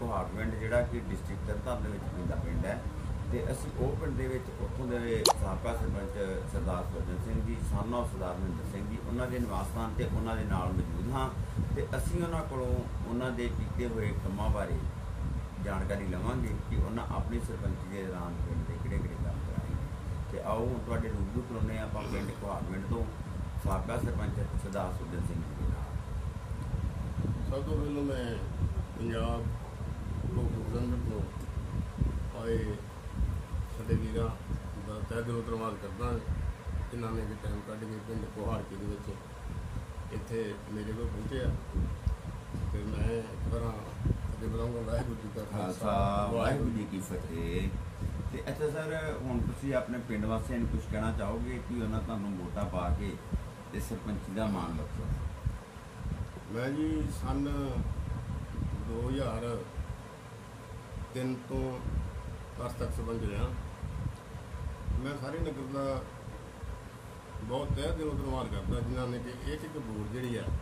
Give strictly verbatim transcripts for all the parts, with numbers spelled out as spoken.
कोहाड़ पिंड जिहड़ा कि डिस्ट्रिक्ट तरनताਰਨ ਦੇ ਵਿੱਚ ਪੈਂਦਾ ਪਿੰਡ है ਤੇ ਅਸੀਂ ਉਹ ਪਿੰਡ ਦੇ ਵਿੱਚ ਉੱਥੋਂ ਦੇ ਸਾਬਕਾ ਸਰਪੰਚ ਸਰਦਾਰ ਸੁਰਜਨ ਸਿੰਘ ਜੀ ਸਨ ਆਫ ਸਰਦਾਰ ਮਹਿੰਦਰ ਸਿੰਘ ਜੀ ਉਹਨਾਂ ਦੇ ਨਿਵਾਸ ਸਥਾਨ ਤੇ ਉਹਨਾਂ ਦੇ ਨਾਲ ਮੌਜੂਦ ਹਾਂ ਤੇ ਅਸੀਂ ਉਹਨਾਂ ਕੋਲੋਂ ਉਹਨਾਂ ਦੇ ਕੀਤੇ ਹੋਏ ਕੰਮਾਂ ਬਾਰੇ ਜਾਣਕਾਰੀ ਲਵਾਂਗੇ कि ਉਹਨਾਂ ਆਪਣੀ ਸਰਪੰਚੀ ਦੇ ਦੌਰਾਨ ਪਿੰਡ ਦੇ ਕਿਹੜੇ ਕਿਹੜੇ ਕੰਮ ਕਰਾਏ ਤੇ ਆਓ ਹੁਣ ਤੁਹਾਡੇ ਰੂਬਰੂ ਕਰਾਉਂਦੇ ਹਾਂ ਆਪਾਂ ਪਿੰਡ ਕੋਹਾੜ ਪਿੰਡ ਤੋਂ ਸਾਬਕਾ ਸਰਪੰਚ ਸਰਦਾਰ ਸੁਰਜਨ ਸਿੰਘ ਜੀ ਦੇ ਨਾਲ। ਸਭ ਤੋਂ ਪਹਿਲਾਂ ਮੈਂ ਪੰਜਾਬ ਲੋਕ ਤੋਂ ਆਏ ਸਾਡੇ ਵੀਰਾਂ ਦਾ ਤਹਿ ਦਿਲੋਂ ਧੰਨਵਾਦ ਕਰਦਾ ਜਿਨ੍ਹਾਂ ਨੇ ਵੀ ਟਾਈਮ ਕੱਢ ਕੇ ਪਿੰਡ ਕੋਹਾੜਕੀ ਦੇ ਵਿੱਚ ਇੱਥੇ ਮੇਰੇ ਕੋਲ ਪਹੁੰਚੇ ਆ ਤੇ ਮੈਂ ਕਰਾਂ ਅੱਗੇ ਵਧਾਉਂਗਾ। ਵਾਹਿਗੁਰੂ ਜੀ ਕਾ ਖਾਲਸਾ ਵਾਹਿਗੁਰੂ ਜੀ ਕੀ ਫਤਿਹ। ਤੇ ਅੱਛਾ ਸਰ, ਹੁਣ ਤੁਸੀਂ ਆਪਣੇ ਪਿੰਡ ਵਾਸੀਆਂ ਨੂੰ ਕੁਝ ਕਹਿਣਾ ਚਾਹੋਗੇ ਕਿ ਉਹਨਾਂ ਤੁਹਾਨੂੰ ਵੋਟਾਂ ਪਾ ਕੇ ਤੇ ਸਰਪੰਚੀ ਦਾ ਮਾਣ ਬਖਸ਼ਿਆ? ਮੈਂ ਜੀ ਸੰਨ ਦੋ ਹਜ਼ਾਰ ਤਿੰਨ ਤੋਂ ਦਸ ਤੱਕ ਸਰਪੰਚ ਰਿਹਾ। ਮੈਂ ਸਾਰੇ ਨਗਰ ਦਾ ਬਹੁਤ ਤਹਿ ਦਿਲੋਂ ਧੰਨਵਾਦ ਕਰਦਾ ਜਿਨ੍ਹਾਂ ਨੇ ਕਿ ਇੱਕ ਇੱਕ ਵੋਟ ਜਿਹੜੀ ਆ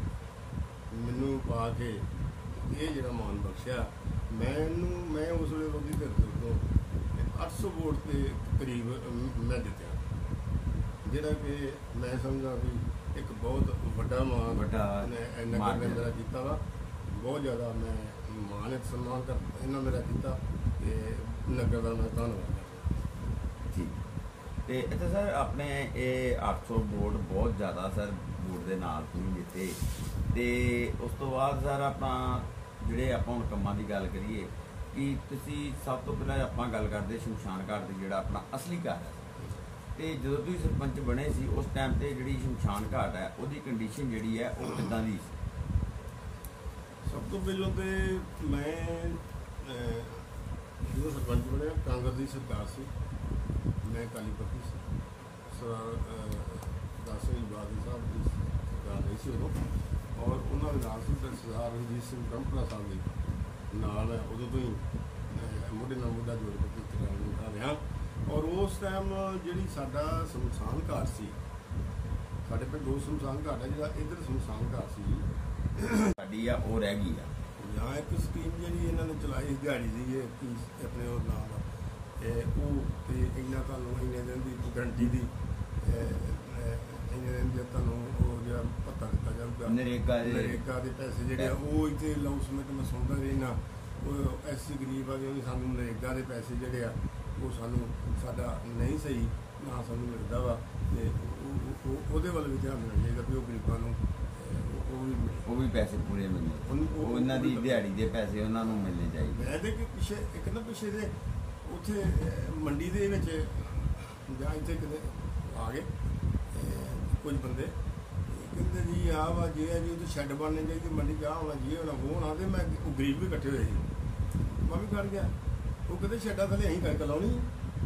ਮੈਨੂੰ ਪਾ ਕੇ ਇਹ ਜਿਹੜਾ ਮਾਣ ਬਖਸ਼ਿਆ। ਮੈਨੂੰ ਮੈਂ ਉਸ ਵੇਲੇ ਉਹਦੀ ਧਰਤੀ ਤੋਂ ਅੱਠ ਸੌ ਵੋਟ ਦੇ ਕਰੀਬ ਮੈਂ ਜਿੱਤਿਆ, ਜਿਹੜਾ ਕਿ ਮੈਂ ਸਮਝਦਾ ਵੀ ਇੱਕ ਬਹੁਤ ਵੱਡਾ ਮਾਣ ਵੱਡਾ ਨਗਰ ਨੇ ਮੇਰਾ ਕੀਤਾ ਵਾ। ਬਹੁਤ ਜ਼ਿਆਦਾ ਮੈਂ ਮਾਨਿਤ ਸਨਮਾਨ ਕਰ ਇਹਨਾਂ ਮੇਰਾ ਕੀਤਾ ਤੇ ਨਗਰ ਦਾ ਮੈਂ ਧੰਨਵਾਦ ਕਰਦਾ ਜੀ। ਤੇ ਅੱਛਾ ਸਰ, ਆਪਣੇ ਇਹ ਅੱਠ ਸੌ ਵੋਟ ਬਹੁਤ ਜ਼ਿਆਦਾ ਸਰ ਵੋਟ ਦੇ ਨਾਲ ਤੁਸੀਂ ਜਿੱਤੇ ਤੇ ਉਸ ਤੋਂ ਬਾਅਦ ਸਰ ਆਪਾਂ ਜਿਹੜੇ ਆਪਾਂ ਹੁਣ ਕੰਮਾਂ ਦੀ ਗੱਲ ਕਰੀਏ ਕਿ ਤੁਸੀਂ ਸਭ ਤੋਂ ਪਹਿਲਾਂ ਆਪਾਂ ਗੱਲ ਕਰਦੇ ਸ਼ਮਸ਼ਾਨ ਘਾਟ ਦੇ ਜਿਹੜਾ ਆਪਣਾ ਅਸਲੀ ਘਰ ਹੈ ਤੇ ਜਦੋਂ ਤੁਸੀਂ ਸਰਪੰਚ ਬਣੇ ਸੀ ਉਸ ਟਾਈਮ ਤੇ ਜਿਹੜੀ ਸ਼ਮਸ਼ਾਨ ਘਾਟ ਹੈ ਉਹਦੀ ਕੰਡੀਸ਼ਨ ਜਿਹੜੀ ਹੈ ਉਹ ਕਿੱਦਾਂ ਦੀ ਸੀ? ਸਭ ਤੋਂ ਪਹਿਲਾਂ ਤੇ ਮੈਂ ਜਦੋਂ ਸਰਪੰਚ ਬਣਿਆ ਕਾਂਗਰਸ ਦੀ ਸਰਕਾਰ ਸੀ, ਮੈਂ ਅਕਾਲੀ ਪੱਖੀ ਸੀ। ਸਰਦਾਰ ਦਾਸ ਸਿੰਘ ਬਾਦਲ ਸਾਹਿਬ ਦੀ ਸਰਕਾਰ ਨਹੀਂ ਸੀ ਉਦੋਂ, ਔਰ ਉਹਨਾਂ ਦੇ ਨਾਲ ਸੀ ਸਰਦਾਰ ਰਣਜੀਤ ਸਿੰਘ ਬ੍ਰਹਮਪੁਰਾ ਸਾਹਿਬ ਦੇ ਨਾਲ ਉਦੋਂ ਤੋਂ ਹੀ ਮੋਢੇ ਨਾਲ ਮੋਢਾ ਜੋੜ ਕੇ ਕਰ ਰਿਹਾ। ਔਰ ਉਸ ਟਾਈਮ ਜਿਹੜੀ ਸਾਡਾ ਸ਼ਮਸ਼ਾਨ ਘਾਟ ਸੀ, ਸਾਡੇ ਪਿੰਡ ਦੋ ਸ਼ਮਸ਼ਾਨ ਘਾਟ ਹੈ, ਜਿਹੜਾ ਇੱਧਰ ਸ਼ਮਸ਼ਾਨ ਘਾਟ ਸੀ ਸਾਡੀ ਆ ਉਹ ਰਹਿ ਗਈ ਆ। ਜਾਂ ਇੱਕ ਸਕੀਮ ਜਿਹੜੀ ਇਹਨਾਂ ਨੇ ਚਲਾਈ ਦਿਹਾੜੀ ਦੀ ਹੈ ਕਿ ਆਪਣੇ ਉਹ ਨਾਮ ਉਹ ਤੇ ਇੰਨਾ ਤੁਹਾਨੂੰ ਇੰਨੇ ਦਿਨ ਦੀ ਗਰੰਟੀ ਦੀ ਇੰਨੇ ਦਿਨ ਦੀ ਤੁਹਾਨੂੰ ਉਹ ਜਿਹੜਾ ਪਤਾ ਦਿੱਤਾ ਜਾਊਗਾ ਨਰੇਗਾ ਦੇ ਨਰੇਗਾ ਦੇ ਪੈਸੇ ਜਿਹੜੇ ਆ ਉਹ ਇੱਥੇ ਲਾਊਸਮੈਂਟ ਮੈਂ ਸੁਣਦਾ ਰਹਿਣਾ ਉਹ ਐਸੀ ਗਰੀਬ ਆ ਕਿ ਸਾਨੂੰ ਨਰੇਗਾ ਦੇ ਪੈਸੇ ਜਿਹੜੇ ਆ ਉਹ ਸਾਨੂੰ ਸਾਡਾ ਨਹੀਂ ਸਹੀ ਨਾ ਸਾਨੂੰ ਮਿਲਦਾ ਵਾ ਤੇ ਉਹਦੇ ਵੱਲ ਵੀ ਧਿਆਨ ਦੇਣਾ ਚਾਹੀਦਾ ਵੀ ਉਹ ਗਰੀਬਾਂ ਨੂੰ ਉਹ ਵੀ ਉਹ ਵੀ ਪੈਸੇ ਪੂਰੇ ਮਿਲਣੇ, ਉਹ ਇਹਨਾਂ ਦੀ ਦਿਹਾੜੀ ਦੇ ਪੈਸੇ ਉਹਨਾਂ ਨੂੰ ਮਿਲਣੇ ਚਾਹੀਦੇ। ਮੈਂ ਕਿ ਪਿੱਛੇ ਇੱਕ ਨਾ ਪਿੱਛੇ ਦੇ ਉੱਥੇ ਮੰਡੀ ਦੇ ਵਿੱਚ ਜਾਂ ਇੱਥੇ ਕਿਤੇ ਆ ਗਏ ਕੁਝ ਬੰਦੇ ਕਹਿੰਦੇ ਜੀ ਆਹ ਵਾ ਜੇ ਹੈ ਜੀ ਉੱਥੇ ਸ਼ੈੱਡ ਬਣਨੇ ਚਾਹੀਦੇ ਮੰਡੀ 'ਚ ਆਹ ਹੋਣਾ ਜੀ ਹੋਣਾ ਉਹ ਹੋਣਾ ਤੇ ਮੈਂ ਉਹ ਗਰੀਬ ਵੀ ਇਕੱਠੇ ਹੋਏ ਸੀ, ਮੈਂ ਵੀ ਕਰ ਗਿਆ। ਉਹ ਕਹਿੰਦੇ ਸ਼ੈੱਡਾਂ ਥੱਲੇ ਅਸੀਂ ਕਣਕ ਲਾਉਣੀ,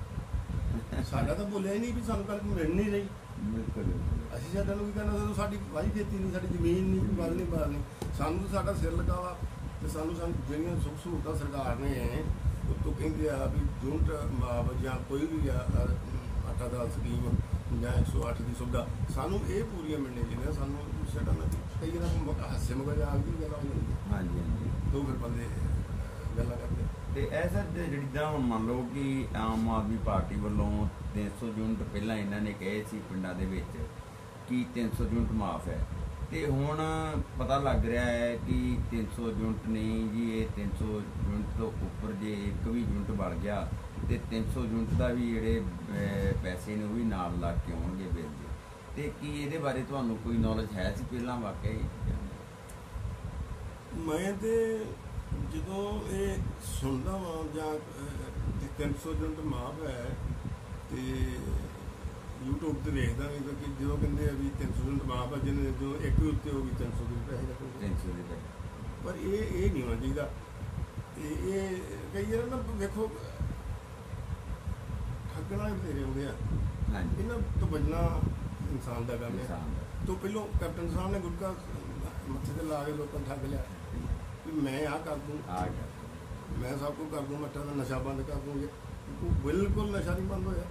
ਸਾਡਾ ਤਾਂ ਬੋਲਿਆ ਹੀ ਨਹੀਂ ਵੀ ਸਾਨੂੰ ਕਣਕ ਮਿਲ ਨਹੀਂ ਰਹੀ। ਬਿਲਕੁਲ ਅਸੀਂ ਸਾਡਾ ਨੂੰ ਕੀ ਕਰਨਾ, ਜਦੋਂ ਸਾਡੀ ਵਾਹੀ ਖੇਤੀ ਨਹੀਂ, ਸਾਡੀ ਜ਼ਮੀਨ ਨਹੀਂ, ਕੋਈ ਗੱਲ ਨਹੀਂ ਬਾਤ ਨਹੀਂ, ਸਾਨੂੰ ਤਾਂ ਸਾਡਾ ਸਿਰ ਲੱਗਾ ਵਾ ਤੇ ਸਾਨੂੰ ਸਾਨੂੰ ਜਿਹੜੀਆਂ ਸੁੱਖ ਸਹੂਲਤਾਂ ਸਰਕਾਰ ਨੇ ਉੱਤੋਂ ਕਹਿੰਦੇ ਆ ਵੀ ਯੂਨਿਟ ਮਾਪ ਜਾਂ ਕੋਈ ਵੀ ਆਟਾ ਦਾਲ ਸਕੀਮ ਜਾਂ ਇੱਕ ਸੌ ਅੱਠ ਦੀ ਸੁਵਿਧਾ ਸਾਨੂੰ ਇਹ ਪੂਰੀਆਂ ਮਿਲਣੀਆਂ ਚਾਹੀਦੀਆਂ। ਸਾਨੂੰ ਸਾਡਾ ਨਾ ਕਈ ਵਾਰ ਹਾਸੇ ਮਗਰ ਆ ਗਈ ਗੱਲਾਂ ਹੋ ਜਾਂਦੀਆਂ। ਹਾਂਜੀ ਹਾਂਜੀ, ਦੋ ਫਿਰ ਬੰਦੇ ਗੱਲਾਂ ਕਰਦੇ ਤੇ ਇਹ ਸਰ ਜਿੱਦਾਂ ਹੁਣ ਮੰਨ ਲਓ ਕਿ ਆਮ ਆਦਮੀ ਪਾਰਟੀ ਵੱਲੋਂ ਤਿੰਨ ਸੌ ਯੂਨਿਟ ਪਹਿਲਾਂ ਇਹਨਾਂ ਨੇ ਕਹੇ ਸੀ ਪਿੰਡਾਂ ਦੇ ਵਿੱਚ ਕਿ ਤਿੰਨ ਸੌ ਯੂਨਿਟ ਮਾਫ ਹੈ ਤੇ ਹੁਣ ਪਤਾ ਲੱਗ ਰਿਹਾ ਹੈ ਕਿ ਤਿੰਨ ਸੌ ਯੂਨਿਟ ਨਹੀਂ ਜੀ, ਇਹ ਤਿੰਨ ਸੌ ਯੂਨਿਟ ਤੋਂ ਉੱਪਰ ਜੇ ਇੱਕ ਵੀ ਯੂਨਿਟ ਬਣ ਗਿਆ ਤੇ ਤਿੰਨ ਸੌ ਯੂਨਿਟ ਦਾ ਵੀ ਜਿਹੜੇ ਪੈਸੇ ਨੇ ਉਹ ਵੀ ਨਾਲ ਲੱਗ ਕੇ ਆਉਣਗੇ ਬਿੱਲ ਦੇ। ਤੇ ਕੀ ਇਹਦੇ ਬਾਰੇ ਤੁਹਾਨੂੰ ਕੋਈ ਨੌਲੇਜ ਹੈ ਸੀ ਪਹਿਲਾਂ ਵਾਕਿਆ ਹੀ? ਮੈਂ ਤੇ ਜਦੋਂ ਇਹ ਸੁਣਦਾ ਵਾਂ ਜਾਂ ਤਿੰਨ ਸੌ ਯੂਨਿਟ ਮਾਫ ਹੈ ਤੇ YouTube ਤੇ ਦੇਖਦਾ ਨਹੀਂ ਕਿ ਜਦੋਂ ਕਹਿੰਦੇ ਆ ਵੀ ਤਿੰਨ ਸੌ ਯੂਨਿਟ ਮਾਫ ਹੈ, ਜਿਹਨੇ ਜੋ ਇੱਕ ਵੀ ਉੱਤੇ ਹੋ ਗਈ ਤਿੰਨ ਸੌ ਦੇ ਪੈਸੇ ਤਿੰਨ ਸੌ ਦੇ ਪੈਸੇ, ਪਰ ਇਹ ਇਹ ਨਹੀਂ ਹੋਣਾ ਚਾਹੀਦਾ। ਤੇ ਇਹ ਕਈ ਵਾਰ ਨਾ ਵੇਖੋ ਠੱਗਣ ਵਾਲੇ ਬਥੇਰੇ ਹੁੰਦੇ ਆ, ਇਹਨਾਂ ਤੋਂ ਬਚਣਾ ਇਨਸਾਨ ਦਾ ਕੰਮ ਹੈ। ਤੋਂ ਪਹਿਲੋਂ ਕੈਪਟਨ ਸਾਹਿਬ ਨੇ ਗੁਟਕਾ ਮੱਥੇ ਤੇ ਲਾ ਕੇ ਲੋਕਾਂ ਨੂੰ ਠੱਗ ਲਿਆ ਵੀ ਮੈਂ ਆਹ ਕਰ ਦੂੰ, ਮੈਂ ਸਭ ਕੁਝ ਕਰ ਦੂੰ, ਮੱਠਾ ਦਾ ਨਸ਼ਾ ਬੰਦ ਕਰ ਦੂੰਗੇ। ਬਿਲਕੁਲ ਨਸ਼ਾ ਨਹੀਂ ਬੰਦ ਹੋਇਆ।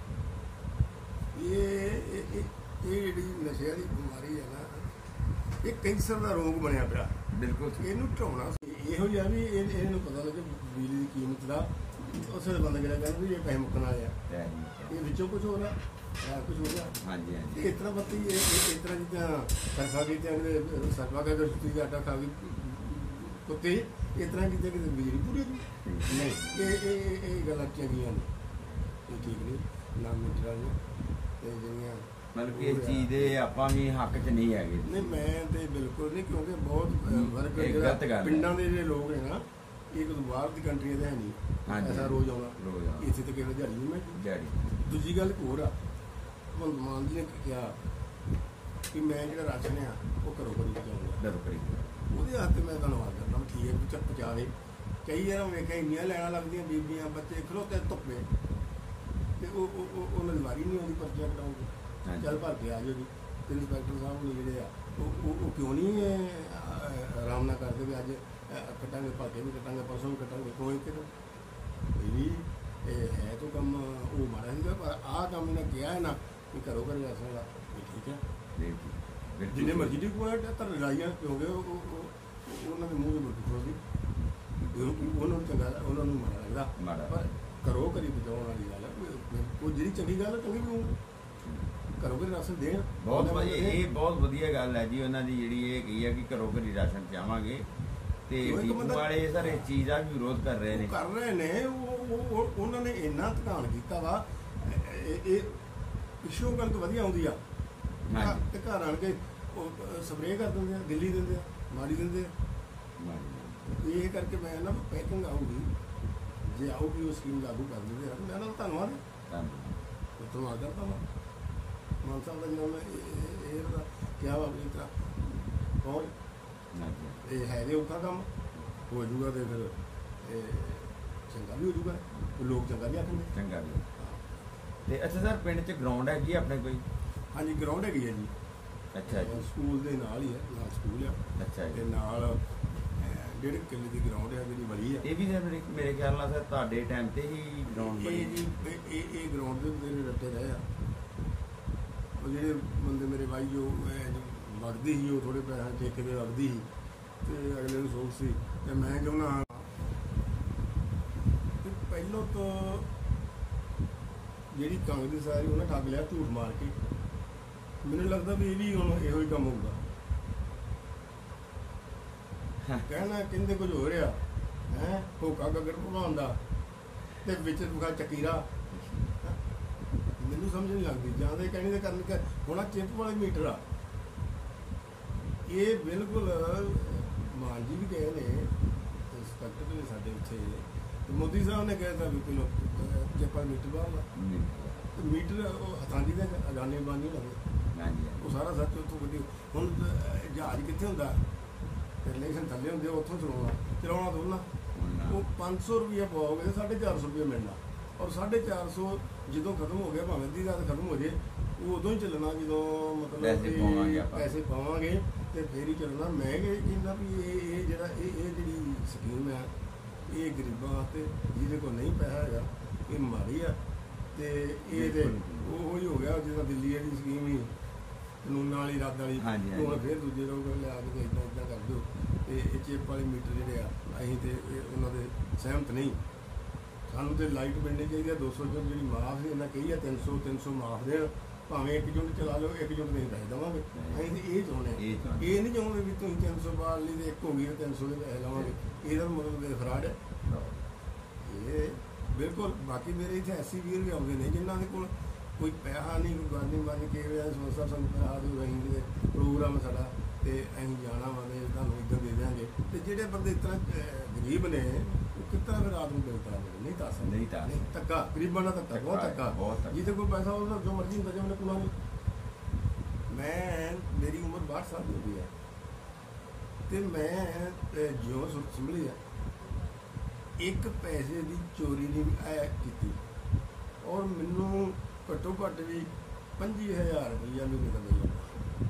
ਇਹ ਇਹ ਜਿਹੜੀ ਨਸ਼ੇ ਵਾਲੀ ਬਿਮਾਰੀ ਹੈ ਨਾ, ਇਹ ਕੈਂਸਰ ਦਾ ਰੋਗ ਬਣਿਆ ਪਿਆ। ਬਿਲਕੁਲ ਇਹਨੂੰ ਢਾਉਣਾ ਇਹੋ ਜਿਹਾ ਵੀ ਇਹ ਇਹਨੂੰ ਪਤਾ ਲੱਗੇ ਬਿਜਲੀ ਦੀ ਕੀਮਤ ਦਾ, ਉਸੇ ਦੇ ਬੰਦ ਕਰਿਆ ਕਹਿੰਦੇ ਵੀ ਇਹ ਪੈਸੇ ਮੁੱਕਣ ਵਾਲੇ ਆ, ਹੈ ਜੀ। ਇਹ ਵਿੱਚੋਂ ਕੁਝ ਹੋ ਰਿਹਾ ਹੈ, ਕੁਝ ਹੋ ਰਿਹਾ। ਹਾਂਜੀ ਹਾਂਜੀ ਇਸ ਤਰ੍ਹਾਂ ਬੱਤੀ ਇਹ ਇਹ- ਇਸ ਤਰ੍ਹਾਂ ਜਿੱਦਾਂ ਸਰਫਾ ਕੀਤੇ ਅੰਗਰੇ ਸਰਫਾ ਕਰ ਸੁੱਤੀ ਦਾ ਆਟਾ ਖਾ ਗਈ ਕੁੱਤੇ, ਇਸ ਤਰ੍ਹਾਂ ਕਿਤੇ ਕਿਤੇ ਬਿਜਲੀ ਪੂਰੀ ਹੋ ਗਈ। ਨਹੀਂ, ਇਹ ਇਹ ਇਹ ਗੱਲਾਂ ਚੰਗੀਆਂ ਨੇ, ਇਹ ਠੀਕ ਨਹੀਂ ਨਾ ਮਿੱਟਰਾਂ ਨੇ ਤੇ ਜਿਹੜੀਆਂ ਮਤਲਬ ਕਿ ਇਸ ਚੀਜ਼ ਦੇ ਆਪਾਂ ਵੀ ਹੱਕ 'ਚ ਨਹੀਂ ਹੈਗੇ। ਨਹੀਂ ਮੈਂ ਤੇ ਬਿਲਕੁਲ ਨਹੀਂ, ਕਿਉਂਕਿ ਬਹੁਤ ਫਰਕ ਇਹ ਗਲਤ ਗੱਲ ਹੈ। ਪਿੰਡਾਂ ਦੇ ਜਿਹੜੇ ਲੋਕ ਹੈ ਨਾ, ਇਹ ਕੋਈ ਬਾਹਰ ਦੀ ਕੰਟਰੀ ਦੇ ਹੈ ਨਹੀਂ ਹਾਂਜੀ। ਐਸਾ ਰੋਜ਼ ਆਉਣਾ, ਰੋਜ਼ ਆਉਣਾ। ਇੱਥੇ ਤੇ ਕਿਸੇ ਦਿਹਾੜੀ ਨਹੀਂ ਮੈਂ। ਡੈਡੀ ਦੂਜੀ ਗੱਲ ਇੱਕ ਹੋਰ ਆ, ਭਗਵੰਤ ਮਾਨ ਜੀ ਨੇ ਕਿਹਾ ਕਿ ਮੈਂ ਜਿਹੜਾ ਰਾਸ਼ਨ ਆ ਉਹ ਘਰੋਂ ਘਰੀ ਪਹੁੰਚਾਊਂਗਾ, ਡਰ ਕਰੀ ਉਹਦੇ ਹੱਥ ਮੈਂ ਧੰਨਵਾਦ ਕਰਦਾ, ਠੀਕ ਹੈ ਵੀ ਚੱਕ ਪਹੁੰਚਾਵੇ। ਕਈ ਵਾਰ ਵੇਖਿਆ ਇੰਨੀਆਂ ਲੈਣਾ ਲੱਗਦੀਆਂ ਬੀਬੀਆਂ ਬੱਚੇ ਖਲੋਤੇ ਧੁੱਪੇ, ਤੇ ਉਹ ਉਹ ਉਹ- ਉਹਨਾਂ ਦੀ ਵਾਰੀ ਨਹੀਂ ਆਉਂਦੀ ਪਰਚੀਆਂ ਕਟਾਉਣ ਹਾਂਜੀ। ਚੱਲ ਭਰ ਕੇ ਆ ਜਾਓ ਜੀ। ਤੇ ਇੰਸਪੈਕਟਰ ਸਾਹਿਬ ਨੇ ਜਿਹੜੇ ਆ ਉਹ ਉਹ- ਉਹ ਕਿਉਂ ਨਹੀਂ ਅਹ, ਆਰਾਮ ਨਾਲ ਕਰਦੇ ਵੀ ਅੱਜ ਅਹ, ਕੱਟਾਂਗੇ ਭਰ ਕੇ ਵੀ ਕੱਟਾਂਗੇ, ਪਰਸੋਂ ਵੀ ਕੱਟਾਂਗੇ, ਕਿਉਂ ਇੱਕ ਇਹ ਵੀ ਇਹ ਹੈ ਤਾਂ ਕੰਮ ਉਹ ਮਾੜਾ ਸੀਗਾ, ਪਰ ਆਹ ਕੰਮ ਇਹਨੇ ਕਿਹਾ ਹੈ ਨਾ ਕਿ ਘਰੋਂ ਘਰੇ ਰਾਸ਼ਨ ਵਾਲਾ, ਇਹ ਠੀਕ ਹੈ। ਜੀ ਬਿਲਕੁਲ। ਜਿੰਨੇ ਮਰਜ਼ੀ ਦੀ ਕੋਈ ਤਾਂ ਲੜਾਈਆਂ ਕਿਉਂਕਿ ਉਹ ਉਹ- ਉਹ- ਉਹਨਾਂ ਦੇ ਮੂੰਹ ਦੇ ਮੁਰਕੀ ਖੋਲਦੀ, ਉਹਨਾਂ ਨੂੰ ਚੰਗਾ ਉਹਨਾਂ ਨੂੰ ਮਾੜਾ ਲੱਗਦਾ, ਮਾੜਾ। ਪਰ ਘਰੋਂ ਘਰੀ ਬਚਾਉਣ ਵਾਲੀ ਗੱਲ ਹੈ। ਕੋਈ- ਕੋਈ ਜਿਹੜੀ ਚੰਗੀ ਗੱਲ ਹੈ ਚੰਗੀ ਵੀ ਉਹ ਘਰੋਂ ਘਰੀ ਰਾਸ਼ਨ ਦੇਣ। ਬਹੁਤ ਵਧੀਆ, ਇਹ ਬਹੁਤ ਵਧੀਆ ਗੱਲ ਹੈ ਜੀ ਉਹਨਾਂ ਦੀ ਜਿਹੜੀ ਇਹ ਕਹੀ ਹੈ ਕਿ ਘਰੋਂ ਘਰੀ ਰਾਸ਼ਨ ਚਾਹਾਂਗੇ, ਤੇ ਉਹ ਇੱਕ ਡੀਪੂ ਬੰਦਾ- ਵਾਲੇ ਸਰ ਇਸ ਚੀਜ਼ ਦਾ ਵੀ ਵਿਰੋਧ ਕਰ ਰਹੇ ਨੇ। ਉਹ ਕਰ ਰਹੇ ਨੇ, ਉਹ ਉਹ- ਉਹ- ਉਹਨਾਂ ਨੇ ਇੰਨਾ ਧਿਆਨ ਕੀਤਾ ਵਾ, ਇਹ ਇਹ ਪਿੱਛੋਂ ਗੱਲ ਵਧੀਆ ਆਉਂਦੀ ਆ ਹਾਂਜੀ। ਤੇ ਘਰ ਆਣ ਕੇ ਉਹ ਸਪਰੇਅ ਕਰ ਦਿੰਦੇ ਆ, ਦਿੱਲੀ ਦਿੰਦੇ ਆ, ਮਾਰੀ ਦਿੰਦੇ ਆ। ਇਹ ਕਰਕੇ ਮੈਂ ਨਾ ਪੈਕਿੰਗ ਆਊਗੀ, ਜੇ ਆਊਗੀ ਉਹ ਸਕੀਮ ਲਾਗੂ ਕਰ ਦਿੰਦੇ ਆ, ਮੈਂ ਨਾ ਧੰਨਵਾਦ ਧੰਨਵਾਦ। ਧੰਨਵਾਦ ਕਰਦਾ ਵਾਂ ਮਾਨ ਸਾਹਿਬ ਦਾ, ਜਦੋਂ ਮੈਂ ਇਹ ਇਹ ਇਹਦਾ ਕਿਹਾ ਵਾ ਵੀ ਇਸ ਤਰ੍ਹਾਂ ਹੋਰ ਹਾਂਜੀ। ਇਹ ਹੈ ਦੇ ਔਖਾ ਕੰਮ ਹੋ ਜੂਗਾ ਤੇ ਫਿਰ ਇਹ ਚੰਗਾ ਵੀ ਹੋ ਜੂਗਾ, ਲੋਕ ਚੰਗਾ ਵੀ ਆਖਣਗੇ। ਚੰਗਾ ਜੀ। ਤੇ ਅੱਛਾ ਸਰ, ਪਿੰਡ 'ਚ ਗਰਾਊਂਡ ਹੈਗੀ ਆ ਆਪਣੇ ਕੋਈ? ਹਾਂਜੀ ਗਰਾਊਂਡ ਹੈਗੀ ਹੈ ਜੀ, ਅੱਛਾ ਜੀ। ਸਕੂਲ ਦੇ ਨਾਲ ਹੀ ਹੈ, ਨਾਲ ਸਕੂਲ ਆ ਅੱਛਾ ਤੇ ਜੀ। ਨਾਲ ਅਹ, ਡੇਢ ਕਿੱਲੇ ਦੀ ਗਰਾਊਂਡ ਹੈ ਜਿਹੜੀ ਬੜੀ ਹੈ। ਇਹ ਵੀ ਸਰ ਮੇਰੇ ਮੇਰੇ ਖਿਆਲ ਨਾਲ ਸਰ ਤੁਹਾਡੇ ਟਾਈਮ ਤੇ ਹੀ ਗਰਾਊਂਡ ਬਣੀ ਇਹ ਜੀ ਇਹ ਇਹ- ਇਹ ਗਰਾਊਂਡ ਦੇ ਮੇਰੇ ਰੱਟੇ ਰਹੇ ਆ, ਉਹ ਜਿਹੜੇ ਬੰਦੇ ਮੇਰੇ ਬਾਈ ਜੋ ਅਹ, ਜੋ ਵਗਦੀ ਸੀ, ਉਹ ਥੋੜੇ ਪੈਸੇ ਠੇਕੇ ਤੇ ਵਗਦੀ ਸੀ ਤੇ ਅਗਲੇ ਨੂੰ ਸੋਚ ਸੀ, ਤੇ ਮੈਂ ਚਾਹੁੰਦਾ ਹਾਂ ਕਿ ਪਹਿਲੋਂ ਤੋਂ ਜਿਹੜੀ ਕਾਂਗਰਸ ਸਾਰੀ ਉਹਨੇ ਠੱਗ ਲਿਆ ਝੂਠ ਮਾਰ ਕੇ। ਮੈਨੂੰ ਲੱਗਦਾ ਵੀ ਇਹ ਵੀ ਹੁਣ ਇਹੋ ਹੀ ਕੰਮ ਹੋਊਗਾ, ਕਹਿਣਾ ਕਹਿੰਦੇ ਕੁਝ ਹੋ ਰਿਹਾ ਹੈ, ਹੋਕਾ ਗਗਰ ਭਗਵਾਨ ਦਾ ਤੇ ਵਿੱਚ ਦੁਖਾ ਚੱਕੀਰਾ। ਮੈਨੂੰ ਸਮਝ ਨਹੀਂ ਲੱਗਦੀ, ਜਾਂ ਦੇ ਕਹਿਣੇ ਦੇ ਕਰਨ ਕਿ ਹੋਣਾ ਚਿੱਪ ਵਾਲੇ ਮੀਟਰ ਆ, ਇਹ ਬਿਲਕੁਲ ਮਾਨ ਜੀ ਵੀ ਗਏ ਨੇ, ਇੰਸਪੈਕਟਰ ਨੇ ਸਾਡੇ ਇੱਥੇ, ਤੇ ਮੋਦੀ ਸਾਹਿਬ ਨੇ ਕਿਹਾ ਤਾਂ ਵੀ ਕਿਲੋ ਚਿੱਪ ਵਾਲੇ ਮੀਟਰ ਬਾਹਰ ਮੀਟਰ ਉਹ ਹੱਥਾਂ ਦੀ ਦਾ ਅਗਾਨੇ ਬਾਨੀ ਲੱਗੇ, ਹਾਂਜੀ। ਉਹ ਸਾਰਾ ਸੱਚ ਉੱਥੋਂ ਗੱਡੀ। ਹੁਣ ਅਹ, ਜਹਾਜ਼ ਕਿੱਥੇ ਹੁੰਦਾ, ਰਿਲੇਸ਼ਨ ਥੱਲੇ ਹੁੰਦੇ, ਉੱਥੋਂ ਚਲਾਉਣਾ ਚਲਾਉਣਾ ਦੋਨਾ ਉਹ ਪੰਜ ਸੌ ਰੁਪਈਆ ਪਾਓਗੇ ਤੇ ਸਾਢੇ ਚਾਰ ਸੌ ਰੁਪਈਆ ਮਿਲਣਾ, ਔਰ ਸਾਢੇ ਚਾਰ ਸੌ ਜਦੋਂ ਖਤਮ ਹੋ ਗਿਆ, ਭਾਵੇਂ ਅੱਧੀ ਰਾਤ ਖਤਮ ਹੋ ਜੇ, ਉਹ ਉਦੋਂ ਹੀ ਚੱਲਣਾ ਜਦੋਂ ਮਤਲਬ ਪੈਸੇ ਕਿ ਪਾਵਾਂਗੇ ਆਪਾਂ। ਪੈਸੇ ਪਾਵਾਂਗੇ ਤੇ ਫੇਰ ਹੀ ਚੱਲਣਾ। ਮੈਂ ਇਹ ਕਹਿੰਦਾ ਵੀ ਇਹ ਇਹ ਜਿਹੜਾ ਇਹ ਇਹ ਜਿਹੜੀ ਸਕੀਮ ਹੈ, ਇਹ ਗਰੀਬਾਂ ਵਾਸਤੇ, ਜਿਹਦੇ ਕੋਲ ਨਹੀਂ ਪੈਸਾ ਹੈਗਾ, ਇਹ ਮਾੜੀ ਆ। ਤੇ ਇਹ ਤੇ ਉਹ ਹੀ ਹੋ ਗਿਆ ਜਿੱਦਾਂ ਦਿੱਲੀ ਵਾਲੀ ਸਕੀਮ ਹੀ ਕਾਨੂੰਨਾਂ ਵਾਲੀ ਰੱਦ ਵਾਲੀ, ਹਾਂਜੀ, ਹਾਂਜੀ। ਹੁਣ ਫਿਰ ਦੂਜੇ ਲੋਕ ਲਿਆ ਕੇ ਇੱਦਾਂ ਇੱਦਾਂ ਕਰ ਦਿਓ। ਤੇ ਇਹ ਚਿੱਪ ਵਾਲੇ ਮੀਟਰ ਜਿਹੜੇ ਆ, ਅਸੀਂ ਤੇ ਇਹ ਉਹਨਾਂ ਦੇ ਸਹਿਮਤ ਨਹੀਂ। ਸਾਨੂੰ ਤੇ ਲਾਈਟ ਮਿਲਣੀ ਚਾਹੀਦੀ ਆ ਦੋ ਸੌ ਯੂਨਿਟ ਜਿਹੜੀ ਮਾਫ ਸੀ, ਇਹਨਾਂ ਕਹੀ ਆ ਤਿੰਨ ਸੌ ਤਿੰਨ ਸੌ ਮਾਫ ਦੇਣ, ਭਾਵੇਂ ਇੱਕ ਯੂਨਿਟ ਚਲਾ ਲਓ, ਇੱਕ ਯੂਨਿਟ ਨਹੀਂ ਪੈਸੇ ਦੇਵਾਂਗੇ। ਅਸੀਂ ਤੇ ਇਹ ਚਾਹੁੰਦੇ ਹਾਂ, ਇਹ ਚਾਹੁੰਦੇ। ਇਹ ਨਹੀਂ ਚਾਹੁੰਦੇ ਵੀ ਤੁਸੀਂ ਤਿੰਨ ਸੌ ਬਾਲ ਲਈ ਤੇ ਇੱਕ ਹੋ ਗਈ ਤੇ ਤਿੰਨ ਸੌ ਦੇ ਪੈਸੇ ਲਵਾਂਗੇ, ਇਹਦਾ ਮਤਲਬ ਫਰਾਡ ਹੈ ਇਹ ਬਿਲਕੁਲ। ਬਾਕੀ ਮੇਰੇ ਇੱਥੇ ਐਸੀ ਵੀਰ ਵੀ ਆਉਂਦੇ ਨੇ ਜਿਨ੍ਹਾਂ ਦੇ ਕੋਲ ਕੋਈ ਪੈਸਾ ਨਹੀਂ, ਕੋਈ ਗੱਲ ਨਹੀਂ ਮੰਨ ਕੇ ਵੀ ਸਮੋਸਾ ਸਾਨੂੰ ਪੈਸਾ ਦਿਓ, ਅਸੀਂ ਦੇ ਪ੍ਰੋਗਰਾਮ ਸਾਡਾ ਤੇ ਅਸੀਂ ਜਾਣਾ ਵਾ ਤੇ ਤੁਹਾਨੂੰ ਇੱਦਾਂ ਦੇ ਦਿਆਂਗੇ। ਤੇ ਜਿਹੜੇ ਬੰਦੇ ਇਸ ਤਰ੍ਹਾਂ ਗਰੀਬ ਨੇ, ਉਹ ਕਿਸ ਤਰ੍ਹਾਂ ਫਿਰ ਰਾਤ ਨੂੰ ਬਿਲ ਕਰਾ ਦੇਣਗੇ? ਨਹੀਂ ਤਾਂ ਨਹੀਂ ਤਾਂ ਧੱਕਾ, ਗਰੀਬਾਂ ਦਾ ਧੱਕਾ, ਬਹੁਤ ਧੱਕਾ। ਬਹੁਤ ਧੱਕਾ। ਜਿਹਦੇ ਕੋਲ ਪੈਸਾ ਉਹਦਾ ਜੋ ਮਰਜ਼ੀ ਹੁੰਦਾ, ਜਿਵੇਂ ਕੋਲ ਮੈਂ ਮੇਰੀ ਉਮਰ ਬਾਹਠ ਸਾਲ ਦੀ ਹੋ ਗਈ ਹੈ ਤੇ ਮੈਂ ਜਿਉਂ ਸੁਰਤ ਸੰਭਲੀ ਆ, ਇੱਕ ਪੈਸੇ ਦੀ ਚੋਰੀ ਨਹੀਂ ਆਇਆ ਕੀਤੀ, ਔਰ ਮੈਨੂੰ ਘੱਟੋ ਘੱਟ ਵੀ ਪੰਜੀ ਹਜ਼ਾਰ ਰੁਪਈਆ ਮਹੀਨੇ ਦਾ ਮਿਲ ਜਾਂਦਾ।